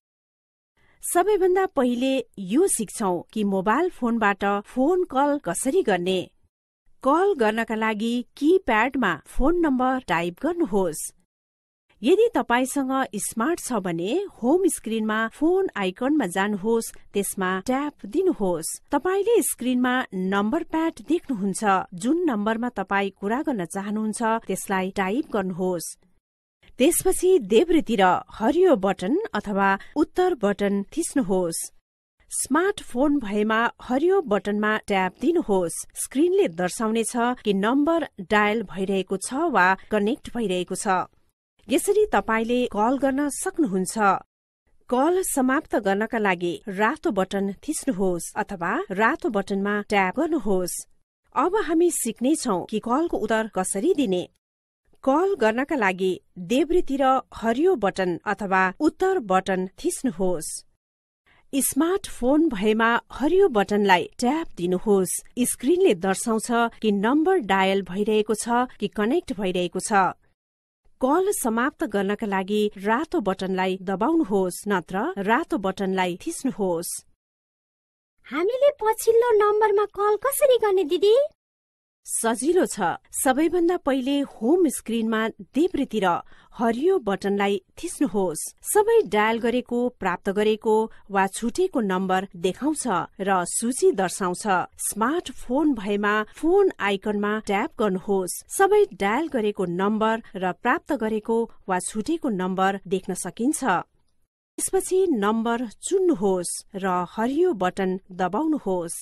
Speaker 2: सबैभन्दा पहिले यो सिक्छौं कि मोबाइल फोनबाट फोन कल कसरी गर्ने। कल गर्नका लागि कीप्याडमा फोन नम्बर टाइप गर्नुहोस्। यदि तपाईसँग स्मार्ट छ भने होम स्क्रिनमा फोन आइकनमा जानुहोस्, त्यसमा ट्याप दिनुहोस्। तपाईले स्क्रिनमा नम्बर प्याड देख्नुहुन्छ। जुन नम्बरमा तपाई कुरा गर्न चाहनुहुन्छ त्यसलाई टाइप गर्नुहोस्। त्यसपछि देब्रेतिर हरियो बटन अथवा उत्तर बटन थिच्नुहोस्। स्मार्टफोन भएमा हरियो बटनमा ट्याप दिनुहोस्। स्क्रिनले दर्शाउनेछ कि नम्बर डायल भइरहेको छ वा कनेक्ट भइरहेको छ। यसरी तपाईले कल गर्न सक्नुहुन्छ। कल समाप्त गर्नका लागि रातो बटन थिच्नुहोस् अथवा रातो बटनमा ट्याप गर्नुहोस्। अब हामी सिक्नेछौं कि कलको उत्तर कसरी दिने। कल गर्नका लागि देब्रेतिर हरियो बटन अथवा उत्तर बटन थिच्नुहोस्। स्मार्टफोन भएमा हरियो बटनलाई ट्याप दिनुहोस्। स्क्रिनले दर्शाउँछ कि नम्बर डायल भइरहेको छ कि कनेक्ट भइरहेको छ। कल समाप्त गर्नका लागि रातो बटनलाई दबाउनुहोस्, नत्र रातो बटनलाई थिच्नुहोस्।
Speaker 1: हामीले पछिल्लो नम्बरमा कल कसरी गर्ने दिदी?
Speaker 2: सजिलो छ। सबैभन्दा पहिले होम स्क्रिनमा देब्रेतिर हरियो बटनलाई थिच्नुहोस्। सबै डायल गरेको, प्राप्त गरेको वा छुटेको नम्बर देखाउँछ र सूची दर्शाउँछ। स्मार्टफोन भएमा फोन आइकनमा ट्याप गर्नुहोस्। सबै डायल गरेको नम्बर र प्राप्त गरेको वा छुटेको नम्बर देख्न सकिन्छ। त्यसपछि नम्बर चुन्नुहोस् र हरियो बटन दबाउनुहोस्।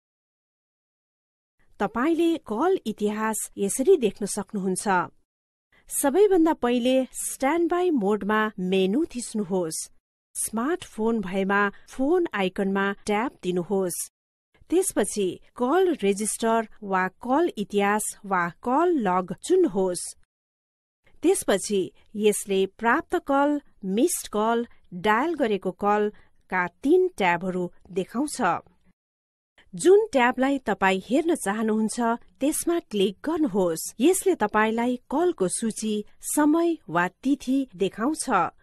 Speaker 2: तपाईले कल इतिहास यसरी देख्न सक्नुहुन्छ। सबैभन्दा पहिले स्ट्यान्ड बाई मोडमा मेनु थिच्नुहोस्। स्मार्टफोन भएमा फोन आइकनमा ट्याप दिनुहोस्। त्यसपछि कल रेजिस्टर वा कल इतिहास वा कल लग चुन्नुहोस्। त्यसपछि यसले प्राप्त कल, मिस्ड कल, डायल गरेको कलका तीन ट्याबहरू देखाउँछ। जुन ट्याबलाई तपाई हेर्न चाहनुहुन्छ त्यसमा क्लिक गर्नुहोस्। यसले तपाईलाई कलको सूची, समय वा तिथि देखाउँछ।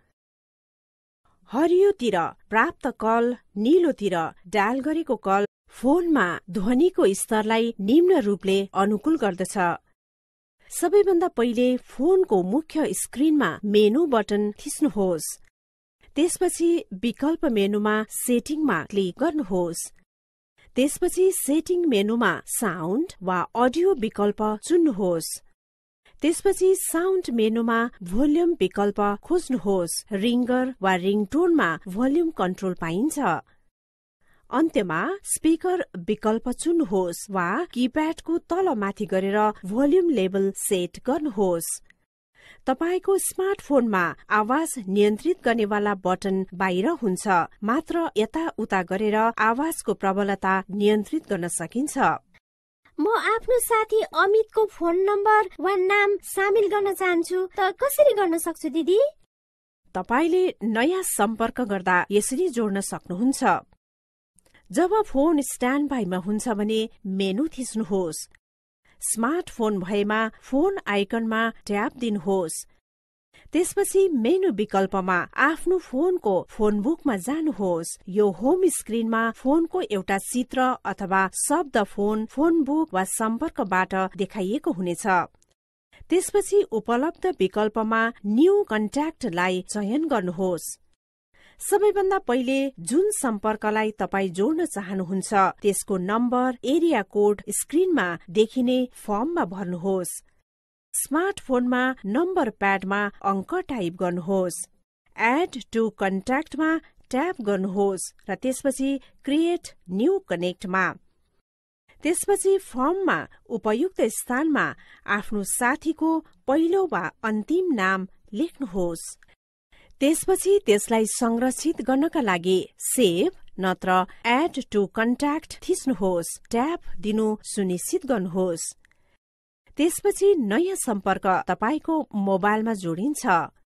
Speaker 2: हरियोतिर प्राप्त कल, नीलोतिर डायल गरेको कल फोनमा ध्वनिको स्तरलाई निम्न रूपले अनुकूल गर्दछ। सबैभन्दा पहिले फोनको मुख्य स्क्रिनमा मेनु बटन थिच्नुहोस्। त्यसपछि विकल्प मेनुमा सेटिङमा क्लिक गर्नुहोस्। त्यसपछि सेटिङ मेनुमा साउन्ड वा अडियो विकल्प चुन्नुहोस्। त्यसपछि साउन्ड मेनुमा भोल्युम विकल्प खोज्नुहोस्। रिङ्गर वा रिङटोनमा भोल्युम कन्ट्रोल पाइन्छ। अन्त्यमा स्पिकर विकल्प चुन्नुहोस् वा किप्याडको तलमाथि गरेर भोल्युम लेभल सेट गर्नुहोस्। तपाईको स्मार्टफोनमा आवाज नियन्त्रित गर्नेवाला बटन बाहिर हुन्छ। मात्र यता उता गरेर आवाजको प्रबलता नियन्त्रित गर्न सकिन्छ।
Speaker 1: म आफ्नो साथी अमितको फोन नम्बर वा नाम सामेल गर्न चाहन्छु, त कसरी गर्न सक्छु दिदी?
Speaker 2: तपाईले नयाँ सम्पर्क गर्दा यसरी जोड्न सक्नुहुन्छ। जब फोन स्ट्यान्ड बाईमा हुन्छ भने मेनु थिच्नुहोस्। स्मार्टफोन भएमा फोन आइकनमा ट्याप दिनुहोस्। त्यसपछि मेनु विकल्पमा आफ्नो फोनको फोन बुकमा जानुहोस्। यो होम स्क्रिनमा फोनको एउटा चित्र अथवा शब्द फोन, फोन बुक वा सम्पर्कबाट देखाइएको हुनेछ। त्यसपछि उपलब्ध विकल्पमा न्यू कन्ट्याक्टलाई चयन गर्नुहोस्। सबैभन्दा पहिले जुन सम्पर्कलाई तपाई जोड्न चाहनुहुन्छ त्यसको नम्बर, एरिया कोड स्क्रिनमा देखिने फर्ममा भर्नुहोस्। स्मार्टफोनमा नम्बर प्याडमा अङ्क टाइप गर्नुहोस्। एड टु कन्ट्याक्टमा ट्याप गर्नुहोस् र त्यसपछि क्रिएट न्यू कनेक्टमा। त्यसपछि फर्ममा उपयुक्त स्थानमा आफ्नो साथीको पहिलो वा अन्तिम नाम लेख्नुहोस्। त्यसपछि त्यसलाई संरक्षित गर्नका लागि सेभ नत्र एड टु कन्ट्याक्ट थिच्नुहोस्। ट्याप दिनु सुनिश्चित गर्नुहोस्। त्यसपछि नयाँ सम्पर्क तपाईको मोबाइलमा जोडिन्छ।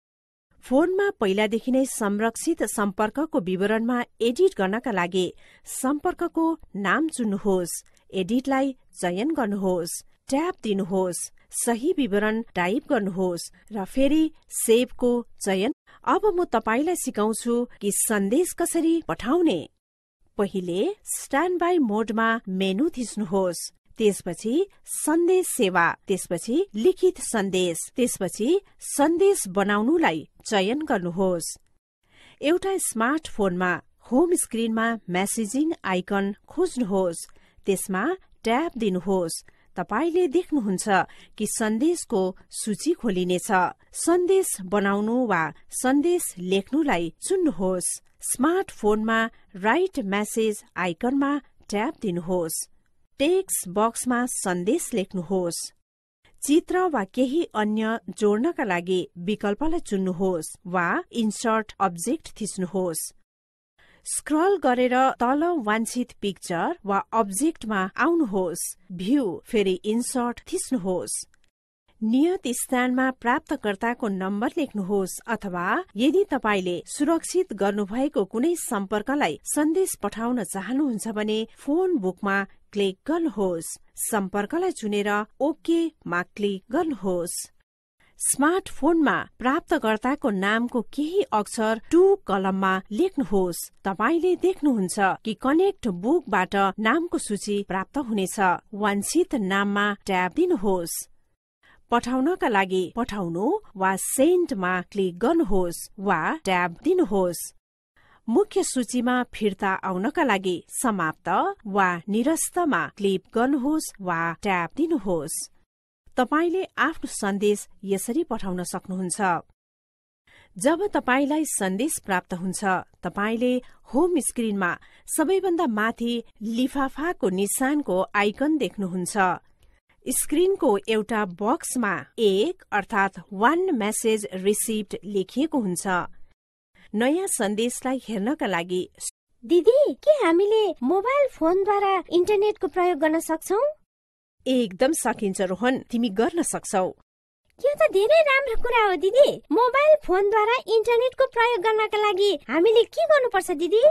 Speaker 2: फोनमा पहिलादेखि नै संरक्षित सम्पर्कको विवरणमा एडिट गर्नका लागि सम्पर्कको नाम चुन्नुहोस्। एडिटलाई चयन गर्नुहोस्। ट्याप दिनुहोस्। सही विवरण टाइप गर्नुहोस् र फेरि सेभको चयन। अब म तपाईलाई सिकाउँछु कि सन्देश कसरी पठाउने। पहिले स्ट्यान्ड बाई मोडमा मेनु थिच्नुहोस्। त्यसपछि सन्देश सेवा, त्यसपछि लिखित सन्देश, त्यसपछि सन्देश बनाउनुलाई चयन गर्नुहोस्। एउटा स्मार्टफोनमा होम स्क्रिनमा मेसेजिङ आइकन खोज्नुहोस्। त्यसमा ट्याप दिनुहोस्। तपाईले देख्नुहुन्छ कि सन्देशको सूची खोलिनेछ। सन्देश बनाउनु वा सन्देश लेख्नुलाई चुन्नुहोस्। स्मार्टफोनमा राइट मेसेज आइकनमा ट्याप दिनुहोस्। टेक्स्ट बक्समा सन्देश लेख्नुहोस्। चित्र वा केही अन्य जोड्नका लागि विकल्पलाई चुन्नुहोस् वा इन्सर्ट अब्जेक्ट थिच्नुहोस्। स्क्रल गरेर तल वाञ्छित पिक्चर वा अब्जेक्टमा आउनुहोस्। भ्यू फेरि इन्सर्ट थिच्नुहोस्। नियत स्थानमा प्राप्तकर्ताको नम्बर लेख्नुहोस् अथवा यदि तपाईले सुरक्षित गर्नुभएको कुनै सम्पर्कलाई सन्देश पठाउन चाहनुहुन्छ भने फोन बुकमा क्लिक गर्नुहोस्। सम्पर्कलाई चुनेर ओके मा क्लिक गर्नुहोस्। स्मार्टफोनमा प्राप्तकर्ताको नामको केही अक्षर टु कलममा लेख्नुहोस्। तपाईले देख्नुहुन्छ कि कनेक्ट बुकबाट नामको सूची प्राप्त हुनेछ। वाञ्छित नाममा ट्याब दिनुहोस्। पठाउनका लागि पठाउनु वा सेन्डमा क्लिक गर्नुहोस् वा ट्याब दिनुहोस्। मुख्य सूचीमा फिर्ता आउनका लागि समाप्त वा निरस्तमा क्लिक गर्नुहोस् वा ट्याब दिनुहोस्। तपाईले आफ्नो सन्देश यसरी पठाउन सक्नुहुन्छ। जब तपाईलाई सन्देश प्राप्त हुन्छ, तपाईले होम स्क्रिनमा सबैभन्दा माथि लिफाफाको निशानको आइकन देख्नुहुन्छ। स्क्रिनको एउटा बक्समा एक अर्थात वान मेसेज रिसिभ्ड लेखिएको हुन्छ। नयाँ सन्देशलाई हेर्नका लागि
Speaker 1: दिदी, के हामीले मोबाइल फोनद्वारा इन्टरनेटको प्रयोग गर्न सक्छौं?
Speaker 2: एकदम सकिन्छ रोहन, तिमी गर्न सक्छौ।
Speaker 1: यो त धेरै राम्रो कुरा हो दिदी। मोबाइल फोनद्वारा इन्टरनेटको प्रयोग गर्नका लागि हामीले के गर्नुपर्छ दिदी?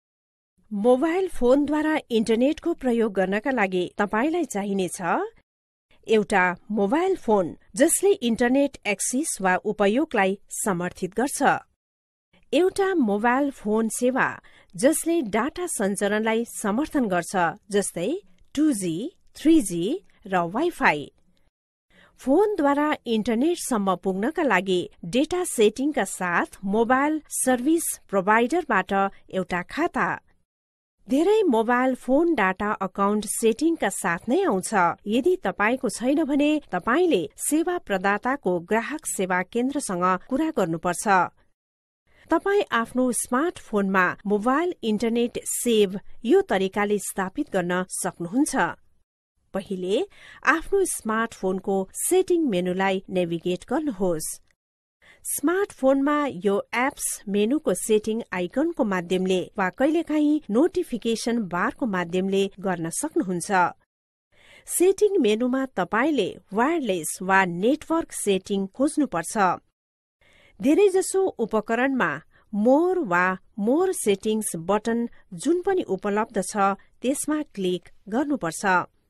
Speaker 2: मोबाइल फोनद्वारा इन्टरनेटको प्रयोग गर्नका लागि तपाईलाई चाहिनेछ एउटा मोबाइल फोन जसले इन्टरनेट एक्सेस वा उपयोगलाई समर्थित गर्छ, एउटा मोबाइल फोन सेवा जसले डाटा सञ्चारणलाई समर्थन गर्छ, जस्तै टू जी, थ्री जी र वाइफाई। फोनद्वारा इन्टरनेटसम्म पुग्नका लागि डेटा सेटिङका साथ मोबाइल सर्भिस प्रोभाइडरबाट एउटा खाता। धेरै मोबाइल फोन डाटा अकाउन्ट सेटिङका साथ नै आउँछ। यदि तपाईको छैन भने तपाईले सेवा प्रदाताको ग्राहक सेवा केन्द्रसँग कुरा गर्नुपर्छ। तपाई आफ्नो स्मार्टफोनमा मोबाइल इन्टरनेट सेभ यो तरिकाले स्थापित गर्न सक्नुहुन्छ। पहिले आफ्नो स्मार्टफोनको सेटिङ मेनुलाई नेभिगेट गर्नुहोस्। स्मार्टफोनमा यो एप्स मेनुको सेटिङ आइकनको माध्यमले वा कहिलेकाहीँ नोटिफिकेसन बारको माध्यमले गर्न सक्नुहुन्छ। सेटिङ मेनुमा तपाईले वायरलेस वा नेटवर्क सेटिङ खोज्नुपर्छ। धेरैजसो उपकरणमा मोर वा मोर सेटिङ्स बटन जुन पनि उपलब्ध छ त्यसमा क्लिक गर्नुपर्छ।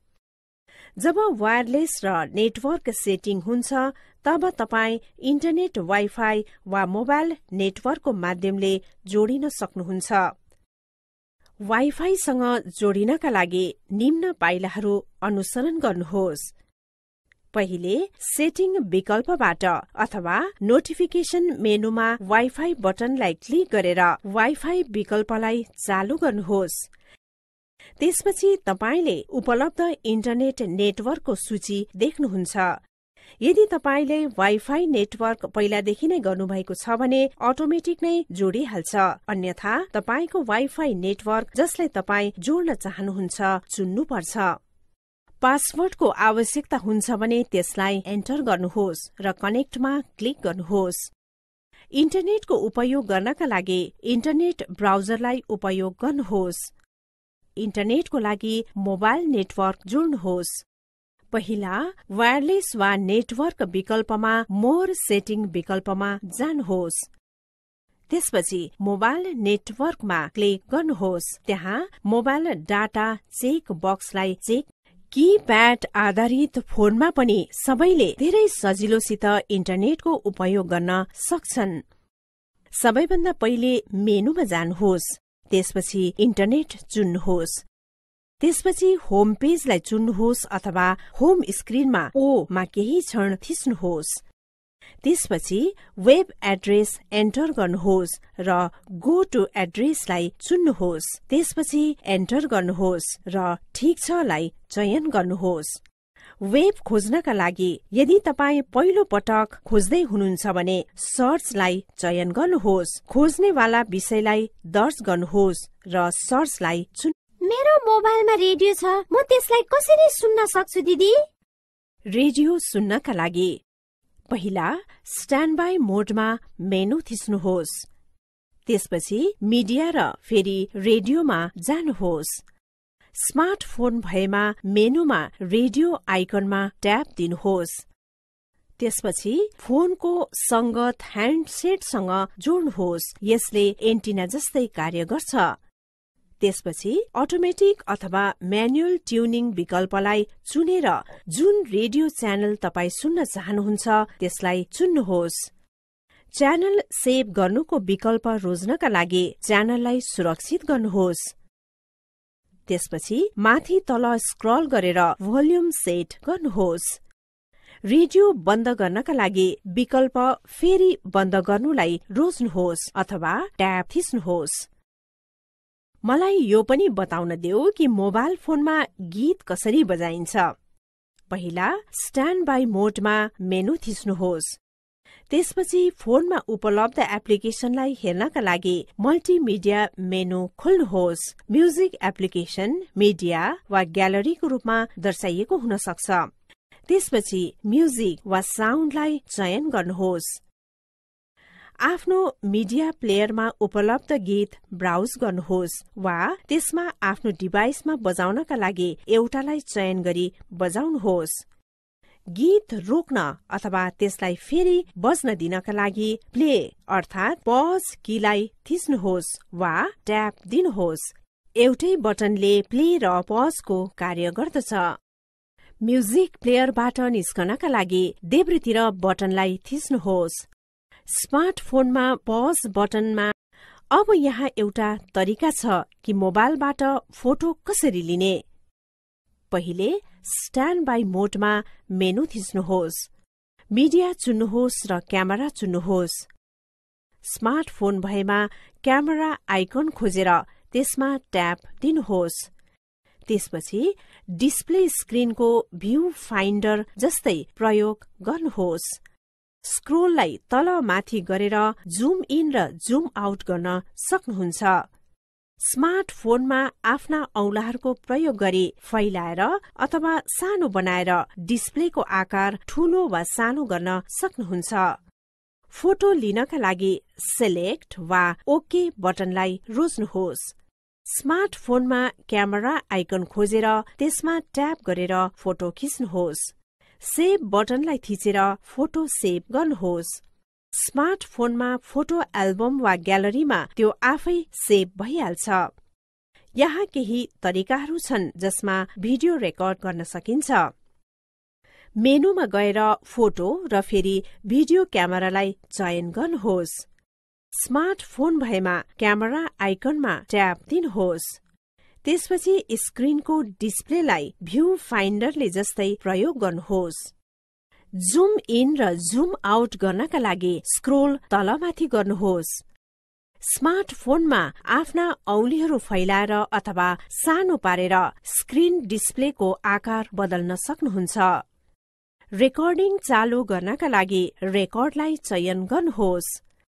Speaker 2: जब वायरलेस र नेटवर्क सेटिङ हुन्छ तब तपाई इन्टरनेट वाइफाई वा मोबाइल नेटवर्कको माध्यमले जोडिन सक्नुहुन्छ। वाइफाईसँग जोडिनका लागि निम्न पाइलाहरू अनुसरण गर्नुहोस्। पहिले सेटिङ विकल्पबाट अथवा नोटिफिकेसन मेनुमा वाइफाई बटनलाई क्लिक गरेर वाइफाई विकल्पलाई चालू गर्नुहोस्। त्यसपछि तपाईले उपलब्ध इन्टरनेट नेटवर्कको सूची देख्नुहुन्छ। यदि तपाईले वाइफाई नेटवर्क पहिलादेखि नै गर्नुभएको छ भने अटोमेटिक नै जोडिहाल्छ। अन्यथा तपाईको वाइफाई नेटवर्क जसलाई तपाई जोड्न चाहनुहुन्छ चुन्नुपर्छ। पासवर्डको आवश्यकता हुन्छ भने त्यसलाई एन्टर गर्नुहोस् र कनेक्टमा क्लिक गर्नुहोस्। इन्टरनेटको उपयोग गर्नका लागि इन्टरनेट ब्राउजरलाई उपयोग गर्नुहोस्। इन्टरनेटको लागि मोबाइल नेटवर्क जोड्नुहोस्। पहिला वायरलेस वा नेटवर्क विकल्पमा मोर सेटिङ विकल्पमा जानुहोस्। त्यसपछि मोबाइल नेटवर्कमा क्लिक गर्नुहोस्। त्यहाँ मोबाइल डाटा चेक बक्सलाई चेक। कीप्याड आधारित फोनमा पनि सबैले धेरै सजिलोसित इन्टरनेटको उपयोग गर्न सक्छन्। सबैभन्दा पहिले मेनुमा जानुहोस्। त्यसपछि इन्टरनेट चुन्नुहोस्। त्यसपछि होम पेजलाई चुन्नुहोस् अथवा होम स्क्रिनमा ओ मा केही क्षण थिच्नुहोस्। त्यसपछि वेब एड्रेस एन्टर गर्नुहोस् र गो टु एड्रेसलाई चुन्नुहोस्। त्यसपछि एन्टर गर्नुहोस् र ठिक छ लाई चयन गर्नुहोस्। वेब खोज्नका लागि यदि तपाई पहिलो पटक खोज्दै हुनुहुन्छ भने सर्चलाई चयन गर्नुहोस्। खोज्नेवाला विषयलाई दर्ज गर्नुहोस् र सर्चलाई चुन।
Speaker 1: मेरो मोबाइलमा रेडियो छ, म त्यसलाई कसरी सुन्न सक्छु दिदी?
Speaker 2: रेडियो सुन्नका लागि पहिला स्ट्यान्ड बाई मोडमा मेनु थिच्नुहोस्। त्यसपछि मिडिया र फेरि रेडियोमा जानुहोस्। स्मार्टफोन भएमा मेनुमा रेडियो आइकनमा ट्याब दिनुहोस्। त्यसपछि फोनको संगत ह्यान्डसेटसँग जोड्नुहोस्। यसले एन्टिना जस्तै कार्य गर्छ। त्यसपछि अटोमेटिक अथवा म्यानुअल ट्युनिङ विकल्पलाई चुनेर जुन रेडियो च्यानल तपाई सुन्न चाहनुहुन्छ त्यसलाई चुन्नुहोस्। च्यानल सेभ गर्नुको विकल्प रोज्नका लागि च्यानललाई सुरक्षित गर्नुहोस्। त्यसपछि माथि तल स्क्रल गरेर भोल्युम सेट गर्नुहोस्। रेडियो बन्द गर्नका लागि विकल्प फेरि बन्द गर्नुलाई रोज्नुहोस् अथवा ट्याब थिच्नुहोस्। मलाई यो पनि बताउन देऊ कि मोबाइल फोनमा गीत कसरी बजाइन्छ। पहिला स्ट्यान्ड बाई मोडमा मेनु थिच्नुहोस्। त्यसपछि फोनमा उपलब्ध एप्लिकेशनलाई हेर्नका लागि मल्टिमिडिया मेनु खोल्नुहोस्। म्युजिक एप्लिकेशन मिडिया वा ग्यालरीको रूपमा दर्शाइएको हुन सक्छ। त्यसपछि म्युजिक वा साउन्डलाई चयन गर्नुहोस्। आफ्नो मिडिया प्लेयरमा उपलब्ध गीत ब्राउज गर्नुहोस् वा त्यसमा आफ्नो डिभाइसमा बजाउनका लागि एउटालाई चयन गरी बजाउनुहोस्। गीत रोक्न अथवा त्यसलाई फेरि बज्न दिनका लागि प्ले अर्थात् पज कीलाई थिच्नुहोस् वा ट्याप दिनुहोस्। एउटै बटनले प्ले र पजको कार्य गर्दछ। म्युजिक प्लेयरबाट निस्कनका लागि देब्रेतिर बटनलाई थिच्नुहोस्। स्मार्टफोनमा पज बटनमा अब यहाँ एउटा तरिका छ कि मोबाइलबाट फोटो कसरी लिने। पहिले स्ट्यान्ड बाई मोडमा मेनु थिच्नुहोस्। मिडिया चुन्नुहोस् र क्यामेरा चुन्नुहोस्। स्मार्टफोन भएमा क्यामेरा आइकन खोजेर त्यसमा ट्याप दिनुहोस्। त्यसपछि डिस्प्ले स्क्रिनको भ्यू फाइन्डर जस्तै प्रयोग गर्नुहोस्। स्क्रोललाई तल माथि गरेर जुम इन र जुम आउट गर्न सक्नुहुन्छ। स्मार्टफोनमा आफ्ना औंलाहरूको प्रयोग गरी फैलाएर अथवा सानो बनाएर डिस्प्लेको आकार ठूलो वा सानो गर्न सक्नुहुन्छ। फोटो लिनका लागि सेलेक्ट वा ओके बटनलाई रोज्नुहोस्। स्मार्टफोनमा क्यामेरा आइकन खोजेर त्यसमा ट्याप गरेर फोटो खिच्नुहोस्। सेभ बटनलाई थिचेर फोटो सेभ गर्नुहोस्। स्मार्टफोनमा फोटो एल्बम वा ग्यालरीमा त्यो आफै सेभ भइहाल्छ। यहाँ केही तरिकाहरू छन् जसमा भिडियो रेकर्ड गर्न सकिन्छ। मेनुमा गएर फोटो र फेरि भिडियो क्यामेरालाई चयन गर्नुहोस्। स्मार्टफोन भएमा क्यामेरा आइकनमा ट्याप दिनुहोस्। त्यसपछि स्क्रिनको डिस्प्लेलाई भ्यू फाइन्डरले जस्तै प्रयोग गर्नुहोस्। जुम इन र जुम आउट गर्नका लागि स्क्रोल तलमाथि गर्नुहोस्। स्मार्टफोनमा आफ्ना औंलीहरू फैलाएर अथवा सानो पारेर स्क्रिन डिस्प्लेको आकार बदल्न सक्नुहुन्छ। रेकर्डिङ चालू गर्नका लागि रेकर्डलाई चयन गर्नुहोस्।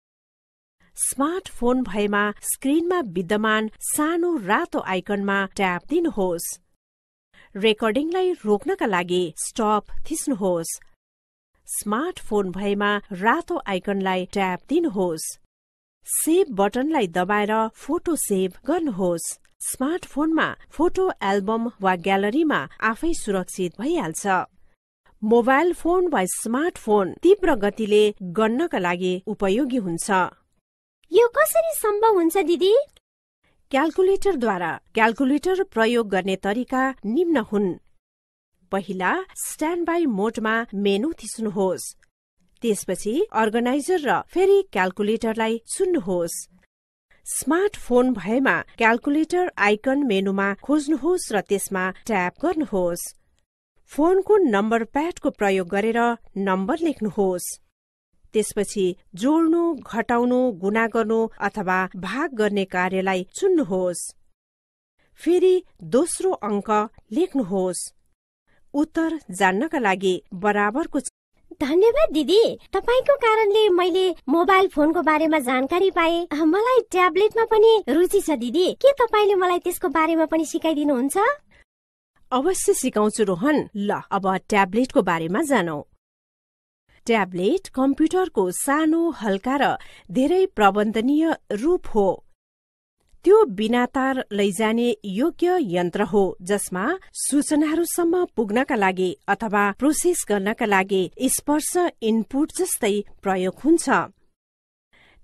Speaker 2: स्मार्टफोन भएमा स्क्रिनमा विद्यमान सानो रातो आइकनमा ट्याप दिनुहोस्। रेकर्डिङलाई रोक्नका लागि स्टप थिच्नुहोस्। स्मार्टफोन भएमा रातो आइकनलाई ट्याप दिनुहोस्। सेभ बटनलाई दबाएर फोटो सेभ गर्नुहोस्। स्मार्टफोनमा फोटो एल्बम वा ग्यालरीमा आफै सुरक्षित भइहाल्छ। मोबाइल फोन वा स्मार्टफोन तीव्र गतिले गन्नका लागि उपयोगी हुन्छ।
Speaker 1: यो कसरी सम्भव हुन्छ दिदी?
Speaker 2: क्याल्कुलेटरद्वारा क्याल्कुलेटर प्रयोग गर्ने तरिका निम्न हुन्। पहिला स्ट्यान्ड बाई मोडमा मेनु थिच्नुहोस्। त्यसपछि अर्गनाइजर र फेरि क्याल्कुलेटरलाई चुन्नुहोस्। स्मार्टफोन भएमा क्याल्कुलेटर आइकन मेनुमा खोज्नुहोस् र त्यसमा ट्याप गर्नुहोस्। फोनको नम्बर प्याडको प्रयोग गरेर नम्बर लेख्नुहोस्। त्यसपछि जोड्नु, घटाउनु, गुणा गर्नु अथवा भाग गर्ने कार्यलाई चुन्नुहोस्। फेरि दोस्रो अङ्क लेख्नुहोस्। उत्तर जान्नका लागि बराबरको।
Speaker 1: धन्यवाद दिदी, तपाईको कारणले मैले मोबाइल फोनको बारेमा जानकारी पाए। मलाई ट्याब्लेटमा पनि रुचि छ दिदी, के तपाईले मलाई त्यसको बारेमा पनि सिकाइदिनुहुन्छ?
Speaker 2: अवश्य सिकाउँछु रोहन। ल अब ट्याब्लेटको बारेमा जानौ। ट्याब्लेट कम्प्युटरको सानो, हल्का र धेरै प्रबन्धनीय रूप हो। त्यो बिना तार लैजाने योग्य यन्त्र हो जसमा सूचनाहरूसम्म पुग्नका लागि अथवा प्रोसेस गर्नका लागि स्पर्श इनपुट जस्तै प्रयोग हुन्छ।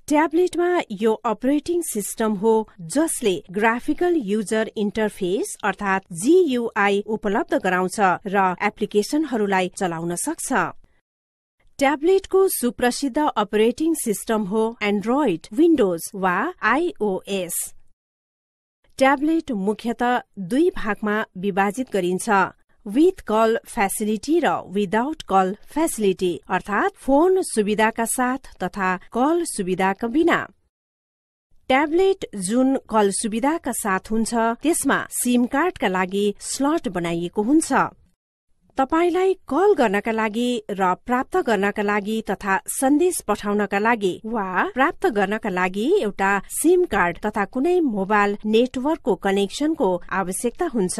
Speaker 2: ट्याब्लेटमा यो अपरेटिङ सिस्टम हो जसले ग्राफिकल युजर इन्टरफेस अर्थात् जीयूआई उपलब्ध गराउँछ र एप्लिकेशनहरूलाई चलाउन सक्छ। ट्याब्लेटको सुप्रसिद्ध अपरेटिङ सिस्टम हो एन्ड्रोइड, विन्डोज वा आइओएस। ट्याब्लेट मुख्यतः दुई भागमा विभाजित गरिन्छ, विथ कल फेसिलिटी र विदाउट कल फेसिलिटी अर्थात् फोन सुविधाका साथ तथा कल सुविधाका बिना। ट्याब्लेट जुन कल सुविधाका साथ हुन्छ त्यसमा सिम कार्डका लागि स्लट बनाइएको हुन्छ। तपाईलाई कल गर्नका लागि र प्राप्त गर्नका लागि तथा सन्देश पठाउनका लागि वा प्राप्त गर्नका लागि एउटा सिम कार्ड तथा कुनै मोबाइल नेटवर्कको कनेक्सनको आवश्यकता हुन्छ।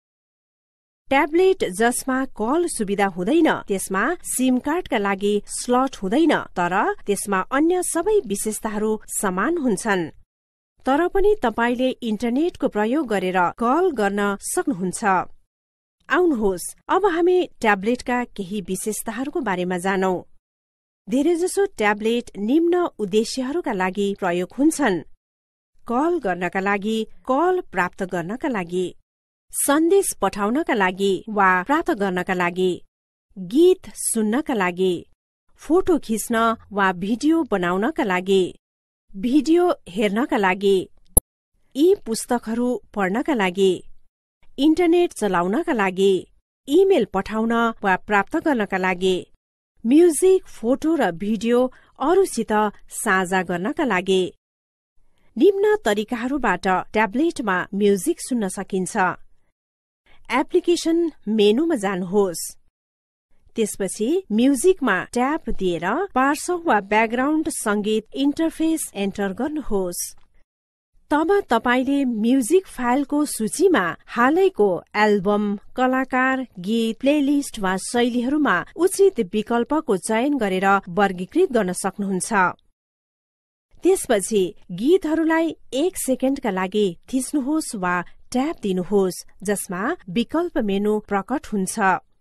Speaker 2: ट्याब्लेट जसमा कल सुविधा हुँदैन त्यसमा सिम कार्डका लागि स्लट हुँदैन, तर त्यसमा अन्य सबै विशेषताहरू समान हुन्छन्। तर पनि तपाईले इन्टरनेटको प्रयोग गरेर कल गर्न सक्नुहुन्छ। आउनुहोस् अब हामी ट्याब्लेटका केही विशेषताहरूको बारेमा जानौं। धेरैजसो ट्याब्लेट निम्न उद्देश्यहरूका लागि प्रयोग हुन्छन्: कल गर्नका लागि, कल प्राप्त गर्नका लागि, सन्देश पठाउनका लागि वा प्राप्त गर्नका लागि, गीत सुन्नका लागि, फोटो खिच्न वा भिडियो बनाउनका लागि, भिडियो हेर्नका लागि, यी पुस्तकहरू पढ्नका लागि, इन्टरनेट चलाउनका लागि, इमेल पठाउन वा प्राप्त गर्नका लागि, म्युजिक, फोटो र भिडियो अरूसित साझा गर्नका लागि। निम्न तरिकाहरूबाट ट्याब्लेटमा म्युजिक सुन्न सकिन्छ। एप्लिकेशन मेनुमा जानुहोस्। त्यसपछि म्युजिकमा ट्याब दिएर पार्श्व वा ब्याकग्राउन्ड संगीत इन्टरफेस एन्टर गर्नुहोस्। तब तपाईले म्युजिक फाइलको सूचीमा हालैको एल्बम, कलाकार, गीत, प्लेलिस्ट वा शैलीहरूमा उचित विकल्पको चयन गरेर वर्गीकृत गर्न सक्नुहुन्छ। त्यसपछि गीतहरूलाई एक सेकेन्डका लागि थिच्नुहोस् वा ट्याब दिनुहोस्, जसमा विकल्प मेनु प्रकट हुन्छ।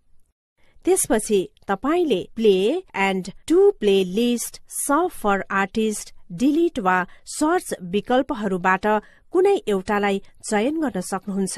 Speaker 2: त्यसपछि तपाईले play and to play list, search for artist, delete वा सर्च विकल्पहरूबाट कुनै एउटालाई चयन गर्न सक्नुहुन्छ।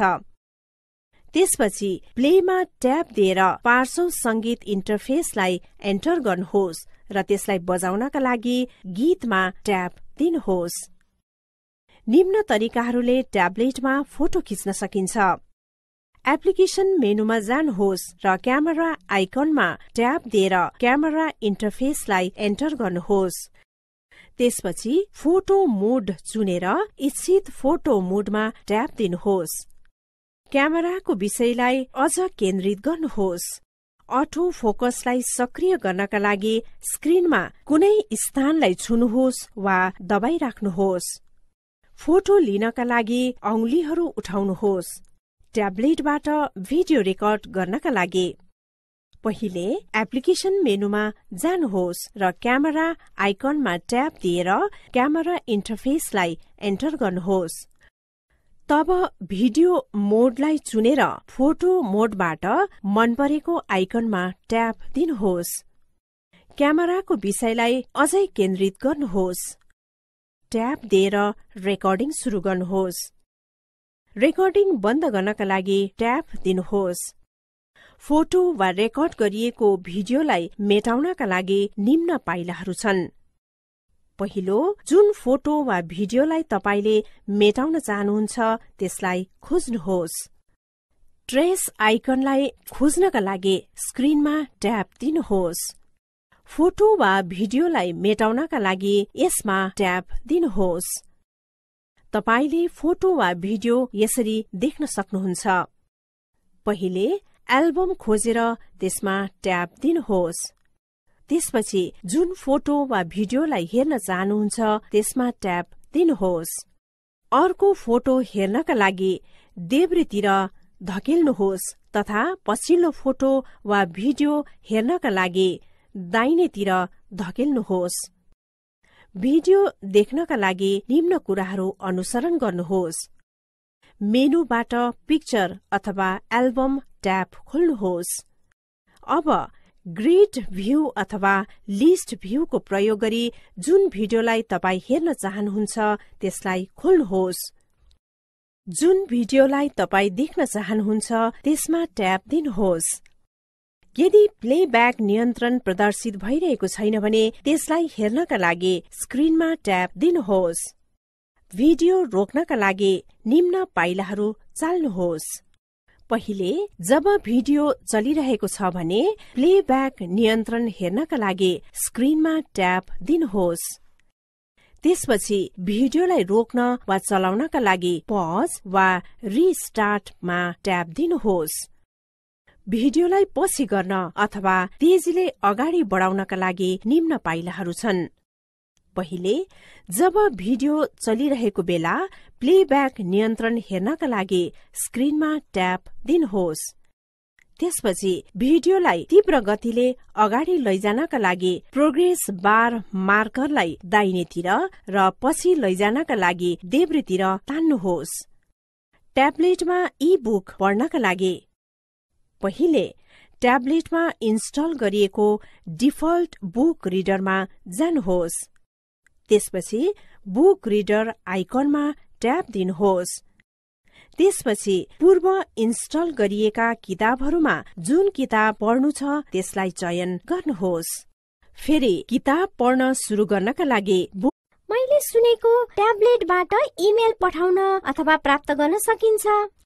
Speaker 2: त्यसपछि प्लेमा ट्याब दिएर पार्श्व संगीत इन्टरफेसलाई एन्टर गर्नुहोस् र त्यसलाई बजाउनका लागि गीतमा ट्याब दिनुहोस्। निम्न तरिकाहरूले ट्याब्लेटमा फोटो खिच्न सकिन्छ। एप्लिकेशन मेनुमा जानुहोस् र क्यामेरा आइकनमा ट्याब दिएर क्यामेरा इन्टरफेसलाई एन्टर गर्नुहोस्। त्यसपछि फोटो मोड चुनेर इच्छित फोटो मोडमा ट्याब दिनुहोस्। क्यामेराको विषयलाई अझ केन्द्रित गर्नुहोस्। अटो फोकसलाई सक्रिय गर्नका लागि स्क्रिनमा कुनै स्थानलाई छुनुहोस् वा दबाइराख्नुहोस्। फोटो लिनका लागि औंलीहरू उठाउनुहोस्। ट्याब्लेटबाट भिडियो रेकर्ड गर्नका लागि पहिले एप्लिकेशन मेनुमा जानुहोस् र क्यामेरा आइकनमा ट्याब दिएर क्यामेरा इन्टरफेसलाई एन्टर गर्नुहोस्। तब भिडियो मोडलाई चुनेर फोटो मोडबाट मनपरेको आइकनमा ट्याब दिनुहोस्। क्यामेराको विषयलाई अझै केन्द्रित गर्नुहोस्। ट्याब दिएर रेकर्डिङ सुरु गर्नुहोस्। रेकर्डिङ बन्द गर्नका लागि ट्याब दिनुहोस्। फोटो वा रेकर्ड गरिएको भिडियोलाई मेटाउनका लागि निम्न पाइलाहरू छन्। पहिलो, जुन फोटो वा भिडियोलाई तपाईले मेटाउन चाहनुहुन्छ त्यसलाई खोज्नुहोस्। ट्रेस आइकनलाई खोज्नका लागि स्क्रिनमा ट्याब दिनुहोस्। फोटो वा भिडियोलाई मेटाउनका लागि यसमा ट्याब दिनुहोस्। तपाईले फोटो वा भिडियो यसरी देख्न सक्नुहुन्छ। पहिले एल्बम खोजेर त्यसमा ट्याब दिनुहोस्। त्यसपछि जुन फोटो वा भिडियोलाई हेर्न चाहनुहुन्छ त्यसमा ट्याब दिनुहोस्। अर्को फोटो हेर्नका लागि देब्रेतिर धकेल्नुहोस् तथा पछिल्लो फोटो वा भिडियो हेर्नका लागि दाहिनेतिर धकेल्नुहोस्। भिडियो देख्नका लागि निम्न कुराहरू अनुसरण गर्नुहोस्। मेनुबाट पिक्चर अथवा एल्बम ट्याब खोल्नुहोस्। अब ग्रिड भ्यू अथवा लिस्ट भ्यूको प्रयोग गरी जुन भिडियोलाई तपाई हेर्न चाहनुहुन्छ त्यसलाई खोल्नुहोस्। जुन भिडियोलाई तपाई देख्न चाहनुहुन्छ त्यसमा ट्याब दिनुहोस्। यदि प्लेब्याक नियन्त्रण प्रदर्शित भइरहेको छैन भने त्यसलाई हेर्नका लागि स्क्रिनमा ट्याब दिनुहोस्। भिडियो रोक्नका लागि निम्न पाइलाहरू चाल्नुहोस्। पहिले जब भिडियो चलिरहेको छ भने प्लेब्याक नियन्त्रण हेर्नका लागि स्क्रिनमा ट्याब दिनुहोस्। त्यसपछि भिडियोलाई रोक्न वा चलाउनका लागि पज वा रिस्टार्टमा ट्याब दिनुहोस्। भिडियोलाई पछि गर्न अथवा तेजीले अगाडि बढाउनका लागि निम्न पाइलाहरू छन्। पहिले जब भिडियो चलिरहेको बेला प्लेब्याक नियन्त्रण हेर्नका लागि स्क्रिनमा ट्याब दिनुहोस्। त्यसपछि भिडियोलाई तीव्र गतिले अगाडि लैजानका लागि प्रोग्रेस बार मार्करलाई दाहिनेतिर र पछि लैजानका लागि देब्रेतिर तान्नुहोस्। ट्याब्लेटमा ई बुक पढ्नका लागि पहिले ट्याब्लेटमा इन्स्टल गरिएको डिफल्ट बुक रिडरमा जानुहोस्। त्यसपछि बुक रिडर आइकनमा ट्याब दिनुहोस्। त्यसपछि पूर्व इन्स्टल गरिएका किताबहरूमा जुन किताब पढ्नु छ त्यसलाई चयन गर्नुहोस्। फेरि किताब पढ्न सुरु गर्नका लागि
Speaker 1: मैले सुनेको ट्याब्लेटबाट इमेल पठाउन अथवा प्राप्त गर्न सकिन्छ।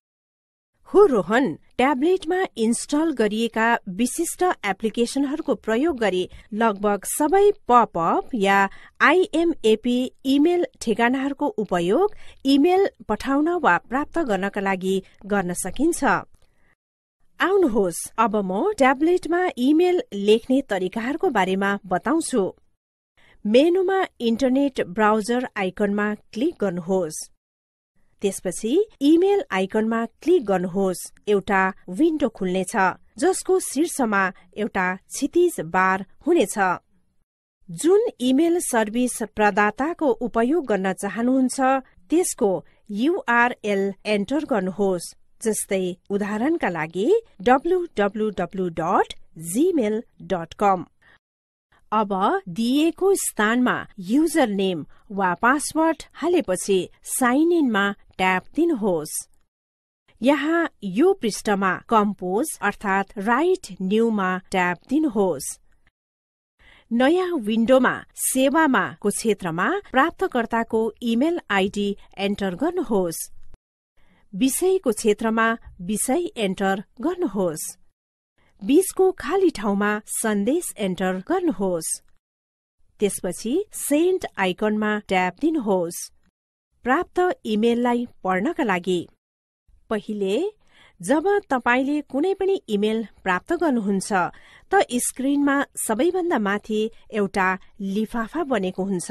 Speaker 2: हो रोहन, ट्याब्लेटमा इन्स्टल गरिएका विशिष्ट एप्लिकेशनहरूको प्रयोग गरी लगभग सबै पपअप या आइएमएपी इमेल ठेगानाहरूको उपयोग इमेल पठाउन वा प्राप्त गर्नका लागि गर्न सकिन्छ। आउनुहोस् अब म ट्याब्लेटमा इमेल लेख्ने तरिकाहरूको बारेमा बताउँछु। मेनुमा इन्टरनेट ब्राउजर आइकनमा क्लिक गर्नुहोस्। त्यसपछि इमेल आइकनमा क्लिक गर्नुहोस्। एउटा विन्डो खुल्नेछ जसको शीर्षमा एउटा क्षितिज बार हुनेछ। जुन इमेल सर्भिस प्रदाताको उपयोग गर्न चाहनुहुन्छ त्यसको युआरएल एन्टर गर्नुहोस्। जस्तै उदाहरणका लागि W W W dot Gmail dot com. अब दिएको स्थानमा युजर नेम वा पासवर्ड हालेपछि साइन इनमा ट्याब दिनुहोस्। यहाँ यो पृष्ठमा कम्पोज अर्थात राइट न्यूमा ट्याब दिनुहोस्। नयाँ विन्डोमा सेवामा को क्षेत्रमा प्राप्तकर्ताको इमेल आइडी एन्टर गर्नुहोस्। विषयको क्षेत्रमा विषय एन्टर गर्नुहोस्। बीचको खाली ठाउँमा सन्देश एन्टर गर्नुहोस्। त्यसपछि सेन्ड आइकनमा ट्याब दिनुहोस्। प्राप्त इमेललाई पढ्नका लागि पहिले जब तपाईले कुनै पनि इमेल प्राप्त गर्नुहुन्छ त स्क्रिनमा सबैभन्दा माथि एउटा लिफाफा बनेको हुन्छ।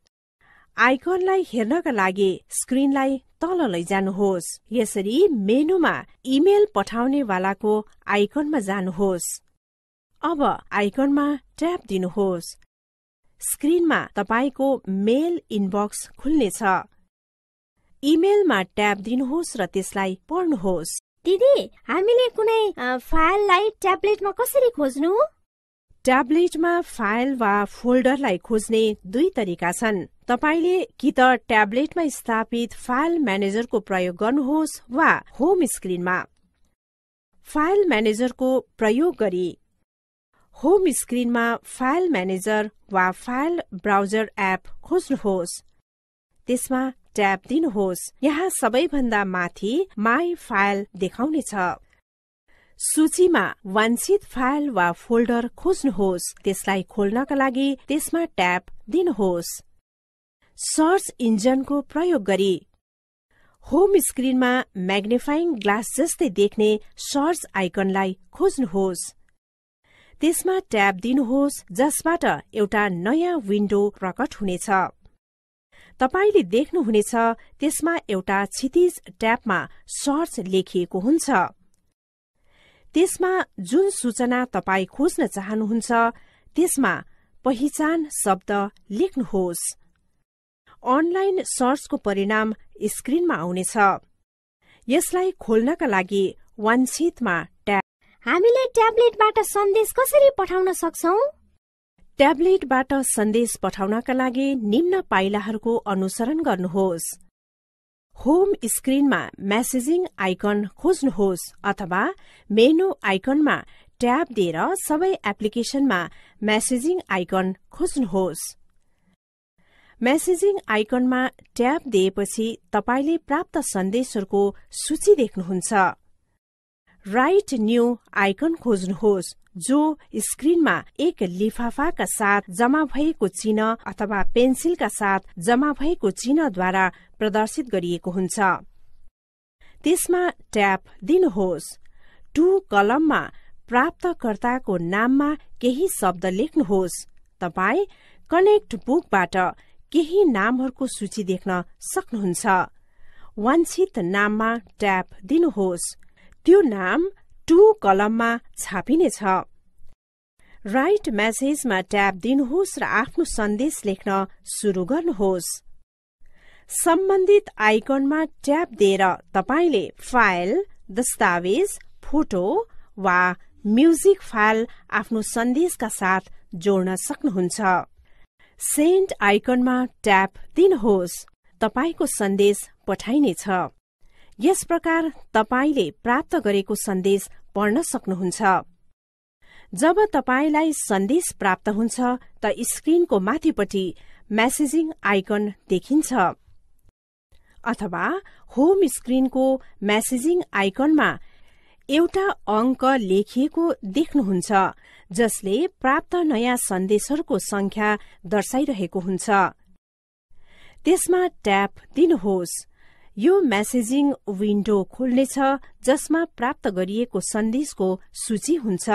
Speaker 2: आइकनलाई हेर्नका लागि स्क्रिनलाई तल लैजानुहोस्। यसरी मेनुमा इमेल पठाउने वालाको आइकनमा जानुहोस्। अब आइकनमा ट्याब दिनुहोस्। स्क्रिनमा तपाईको मेल इनबक्स खुल्नेछ। इमेलमा ट्याब दिनुहोस् र त्यसलाई पढ्नुहोस्।
Speaker 1: दिदी, हामीले कुनै फाइललाई ट्याब्लेटमा कसरी खोज्नु?
Speaker 2: ट्याब्लेटमा फाइल वा फोल्डरलाई खोज्ने दुई तरिका छन्। तपाईले कि त ट्याब्लेटमा स्थापित फाइल म्यानेजरको प्रयोग गर्नुहोस् वा होम स्क्रिनमा फाइल म्यानेजरको प्रयोग गरी होम स्क्रिनमा फाइल म्यानेजर वा फाइल ब्राउजर एप खोज्नुहोस्। त्यसमा ट्याब दिनुहोस्। यहाँ सबैभन्दा माथि माई फाइल देखाउनेछ। सूचीमा वाञ्छित फाइल वा फोल्डर खोज्नुहोस्। त्यसलाई खोल्नका लागि त्यसमा ट्याब दिनुहोस्। सर्च इन्जनको प्रयोग गरी होम स्क्रिनमा म्याग्निफाइङ ग्लास जस्तै देख्ने सर्च आइकनलाई खोज्नुहोस्। त्यसमा ट्याब दिनुहोस् जसबाट एउटा नयाँ विन्डो प्रकट हुनेछ। तपाईले देख्नुहुनेछ त्यसमा एउटा क्षितिज ट्याबमा सर्च लेखिएको हुन्छ। त्यसमा जुन सूचना तपाई खोज्न चाहनुहुन्छ त्यसमा पहिचान शब्द लेख्नुहोस्। अनलाइन सर्चको परिणाम स्क्रिनमा आउनेछ। यसलाई खोल्नका लागि वाञ्छितमा ट्याब
Speaker 1: हामीले ट्याब्लेटबाट सन्देश कसरी पठाउन सक्छौं?
Speaker 2: ट्याब्लेटबाट सन्देश पठाउनका लागि निम्न पाइलाहरूको अनुसरण गर्नुहोस्। होम स्क्रिनमा मेसेजिङ आइकन खोज्नुहोस् अथवा मेनु आइकनमा ट्याब दिएर सबै एप्लिकेशनमा मेसेजिङ आइकन खोज्नुहोस्। मेसेजिङ आइकनमा ट्याब दिएपछि तपाईले प्राप्त सन्देशहरूको सूची देख्नुहुन्छ। राइट न्यू आइकन खोज्नुहोस् जो स्क्रिनमा एक लिफाफाका साथ जमा भएको चिन्ह अथवा पेन्सिलका साथ जमा भएको चिन्हद्वारा प्रदर्शित गरिएको हुन्छ। त्यसमा ट्याब दिनुहोस्। टु कलममा प्राप्तकर्ताको नाममा केही शब्द लेख्नुहोस्। तपाई कनेक्ट बुकबाट केही नामहरूको सूची देख्न सक्नुहुन्छ। वाञ्छित नाममा ट्याब दिनुहोस्। त्यो नाम टु कलममा छापिनेछ। राइट मेसेजमा ट्याब दिनुहोस् र आफ्नो सन्देश लेख्न सुरु गर्नुहोस्। सम्बन्धित आइकनमा ट्याब दिएर तपाईले फाइल, दस्तावेज, फोटो वा म्युजिक फाइल आफ्नो सन्देशका साथ जोड्न सक्नुहुन्छ। सेन्ड आइकनमा ट्याब दिनुहोस्। तपाईको सन्देश पठाइनेछ। यस प्रकार तपाईले प्राप्त गरेको सन्देश पढ्न सक्नुहुन्छ। जब तपाईलाई सन्देश प्राप्त हुन्छ त स्क्रिनको माथिपट्टि मेसेजिङ आइकन देखिन्छ अथवा होम स्क्रिनको मेसेजिङ आइकनमा एउटा अंक लेखिएको देख्नुहुन्छ जसले प्राप्त नयाँ सन्देशहरूको संख्या दर्शाइरहेको हुन्छ। त्यसमा ट्याब दिनुहोस्। यो मेसेजिङ विन्डो खुल्नेछ जसमा प्राप्त गरिएको सन्देशको सूची हुन्छ।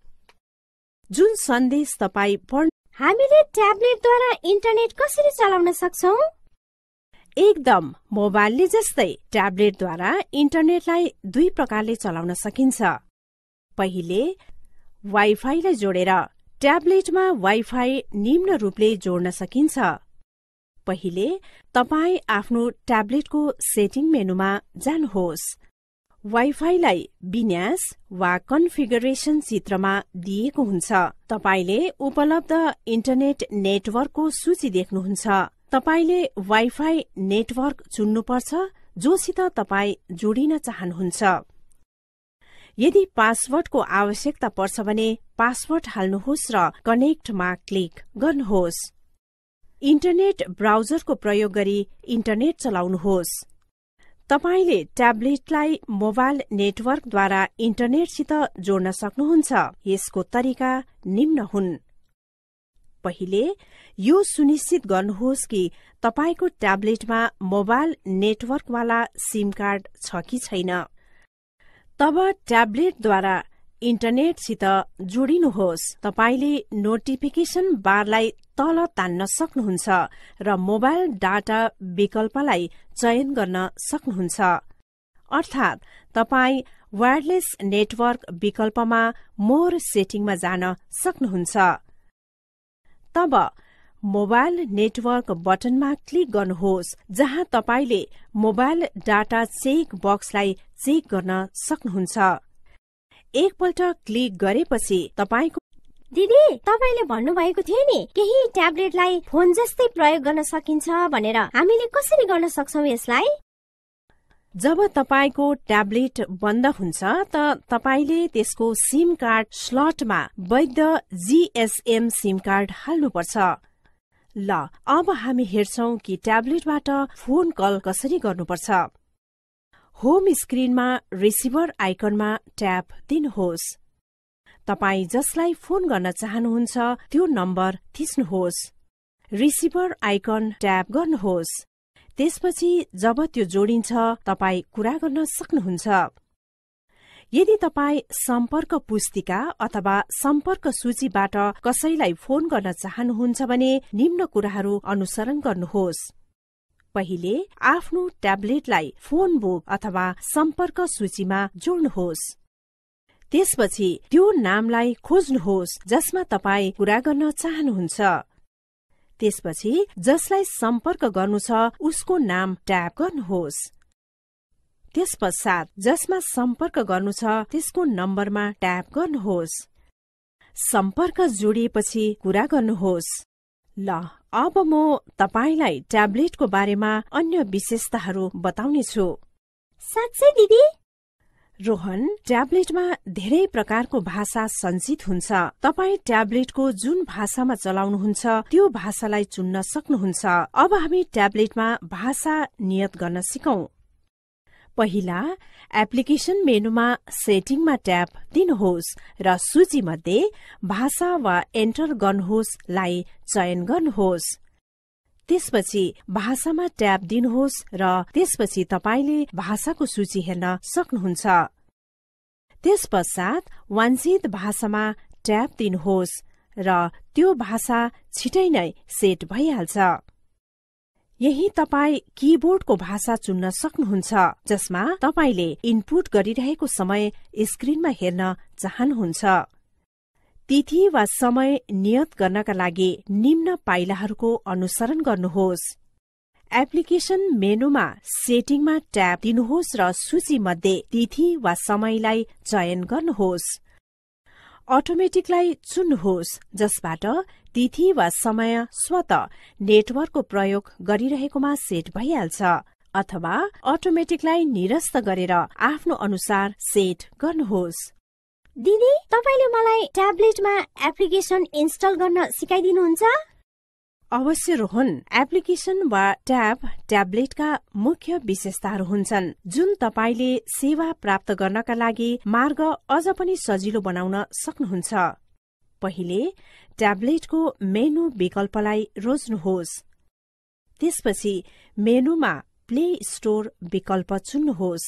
Speaker 2: जुन सन्देश तपाई पढ्न
Speaker 1: हामीले ट्याब्लेटद्वारा इन्टरनेट कसरी चलाउन सक्छौं?
Speaker 2: एकदम मोबाइलले जस्तै ट्याब्लेटद्वारा इन्टरनेटलाई दुई प्रकारले चलाउन सकिन्छ। पहिले वाइफाईलाई जोडेर। ट्याब्लेटमा वाइफाई निम्न रूपले जोड्न सकिन्छ। पहिले तपाई आफ्नो ट्याब्लेटको सेटिङ मेनुमा जानुहोस्। वाइफाईलाई विन्यास वा कन्फिगरेसन चित्रमा दिएको हुन्छ। तपाईले उपलब्ध इन्टरनेट नेटवर्कको सूची देख्नुहुन्छ। तपाईले वाइफाई नेटवर्क चुन्नुपर्छ जोसित तपाई जोडिन चाहनुहुन्छ। यदि पासवर्डको आवश्यकता पर्छ भने पासवर्ड हाल्नुहोस् र कनेक्टमा क्लिक गर्नुहोस्। इन्टरनेट ब्राउजरको प्रयोग गरी इन्टरनेट चलाउनुहोस्। तपाईले ट्याब्लेटलाई मोबाइल नेटवर्कद्वारा इन्टरनेटसित जोड्न सक्नुहुन्छ। यसको तरिका निम्न हुन्। पहिले यो सुनिश्चित गर्नुहोस् कि तपाईको ट्याब्लेटमा मोबाइल नेटवर्कवाला सिम कार्ड छ कि छैन। तब ट्याब्लेटद्वारा इन्टरनेटसित जोडिनुहोस्। तपाईले नोटिफिकेसन बारलाई तल तान्न सक्नुहुन्छ र मोबाइल डाटा विकल्पलाई चयन गर्न सक्नुहुन्छ। अर्थात् तपाई वायरलेस नेटवर्क विकल्पमा मोर सेटिङमा जान सक्नुहुन्छ। तब मोबाइल नेटवर्क बटनमा क्लिक गर्नुहोस् जहाँ तपाईले मोबाइल डाटा चेक बक्सलाई चेक गर्न सक्नुहुन्छ। एकपल्ट क्लिक गरेपछि तपाईको
Speaker 1: दिदी तपाईले भन्नुभएको थियो नि केही ट्याब्लेटलाई फोन जस्तै प्रयोग गर्न सकिन्छ भनेर। हामीले कसरी गर्न सक्छौं यसलाई?
Speaker 2: जब तपाईको ट्याब्लेट बन्द हुन्छ त तपाईले त्यसको सिम कार्ड स्लटमा वैध जीएसएम सिम कार्ड हाल्नुपर्छ। ल अब हामी हेर्छौं कि ट्याब्लेटबाट फोन कल कसरी गर्नुपर्छ। होम स्क्रिनमा रिसिभर आइकनमा ट्याब दिनुहोस्। तपाई जसलाई फोन गर्न चाहनुहुन्छ त्यो नम्बर थिच्नुहोस्। रिसिभर आइकन ट्याब गर्नुहोस्। त्यसपछि जब त्यो जोडिन्छ तपाई कुरा गर्न सक्नुहुन्छ। यदि तपाई सम्पर्क पुस्तिका अथवा सम्पर्क सूचीबाट कसैलाई फोन गर्न चाहनुहुन्छ भने निम्न कुराहरू अनुसरण गर्नुहोस्। पहिले आफ्नो ट्याब्लेटलाई फोन बुक अथवा सम्पर्क सूचीमा जोड्नुहोस्। त्यसपछि त्यो नामलाई खोज्नुहोस् जसमा तपाई कुरा गर्न चाहनुहुन्छ। त्यसपछि जसलाई सम्पर्क गर्नु छ उसको नाम ट्याब गर्नुहोस्। त्यसपश्चात जसमा सम्पर्क गर्नु छ त्यसको नम्बरमा ट्याप गर्नुहोस्। सम्पर्क जोडिएपछि कुरा गर्नुहोस्। ल अब म तपाईलाई ट्याब्लेटको बारेमा अन्य विशेषताहरू बताउने छु।
Speaker 1: साँच्चै दिदी?
Speaker 2: रोहन, ट्याब्लेटमा धेरै प्रकारको भाषा सञ्चित हुन्छ। तपाई ट्याब्लेटको जुन भाषामा चलाउनुहुन्छ त्यो भाषालाई चुन्न सक्नुहुन्छ। अब हामी ट्याब्लेटमा भाषा नियत गर्न सिकौं। पहिला एप्लिकेशन मेनुमा सेटिङमा ट्याप दिनुहोस् र सूचीमध्ये भाषा वा एन्टर गर्नुहोस् लाई चयन गर्नुहोस्। त्यसपछि भाषामा ट्याप दिनुहोस् र त्यसपछि तपाईले भाषाको सूची हेर्न सक्नुहुन्छ। त्यसपश्चात वाञ्छित भाषामा ट्याप दिनुहोस् र त्यो भाषा छिटै नै सेट भइहाल्छ। यही तपाई कीबोर्डको भाषा चुन्न सक्नुहुन्छ जसमा तपाईले इनपुट गरिरहेको समय स्क्रिनमा हेर्न चाहनुहुन्छ। तिथि वा समय नियत गर्नका लागि निम्न पाइलाहरूको अनुसरण गर्नुहोस्। एप्लिकेशन मेनुमा सेटिङमा ट्याप दिनुहोस् र सूचीमध्ये तिथि वा समयलाई चयन गर्नुहोस्। अटोमेटिकलाई चुन्नुहोस् जसबाट तिथि वा समय स्वत नेटवर्कको प्रयोग गरिरहेकोमा सेट भइहाल्छ अथवा अटोमेटिकलाई निरस्त गरेर आफ्नो अनुसार सेट गर्नुहोस्।
Speaker 1: दिदी, तपाईले मलाई ट्याब्लेटमा एप्लिकेशन इन्स्टल गर्न सिकाइदिनुहुन्छ?
Speaker 2: अवश्य रोहन, एप्लिकेशन वा ट्याब ट्याब्लेटका मुख्य विशेषताहरू हुन्छन् जुन तपाईले सेवा प्राप्त गर्नका लागि मार्ग अझ पनि सजिलो बनाउन सक्नुहुन्छ। पहिले ट्याब्लेटको मेनु विकल्पलाई रोज्नुहोस्। त्यसपछि मेनुमा प्ले स्टोर विकल्प चुन्नुहोस्।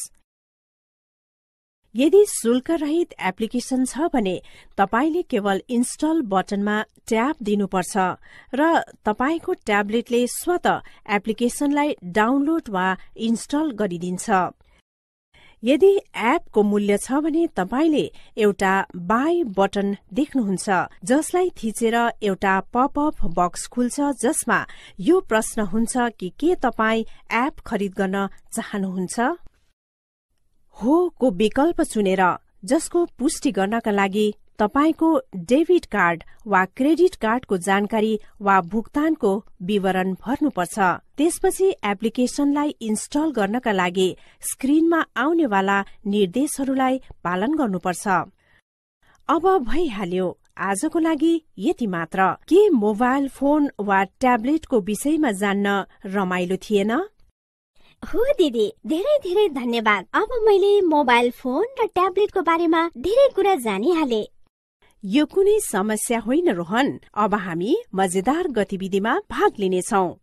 Speaker 2: यदि शुल्क रहित एप्लिकेशन छ भने तपाईले केवल इन्स्टल बटनमा ट्याप दिनुपर्छ र तपाईको ट्याब्लेटले स्वत एप्लिकेशनलाई डाउनलोड वा इन्स्टल गरिदिन्छ। यदि एपको मूल्य छ भने तपाईले एउटा बाई बटन देख्नुहुन्छ जसलाई थिचेर एउटा पपअप बक्स खुल्छ जसमा यो प्रश्न हुन्छ कि के तपाई एप खरिद गर्न चाहनुहुन्छ? हो को विकल्प चुनेर जसको पुष्टि गर्नका लागि तपाईको डेबिट कार्ड वा क्रेडिट कार्डको जानकारी वा भुक्तानको विवरण भर्नुपर्छ। त्यसपछि एप्लिकेशनलाई इन्स्टल गर्नका लागि स्क्रिनमा आउनेवाला निर्देशहरूलाई पालन गर्नुपर्छ। अब भइहाल्यो। आजको लागि यति मात्र। के मोबाइल फोन वा ट्याब्लेटको विषयमा जान्न रमाइलो थिएन?
Speaker 1: हो दिदी, धेरै धेरै धन्यवाद। अब मैले मोबाइल फोन र ट्याब्लेटको बारेमा धेरै कुरा जानिहाले।
Speaker 2: यो कुनै समस्या होइन रोहन। अब हामी मजेदार गतिविधिमा भाग लिनेछौं।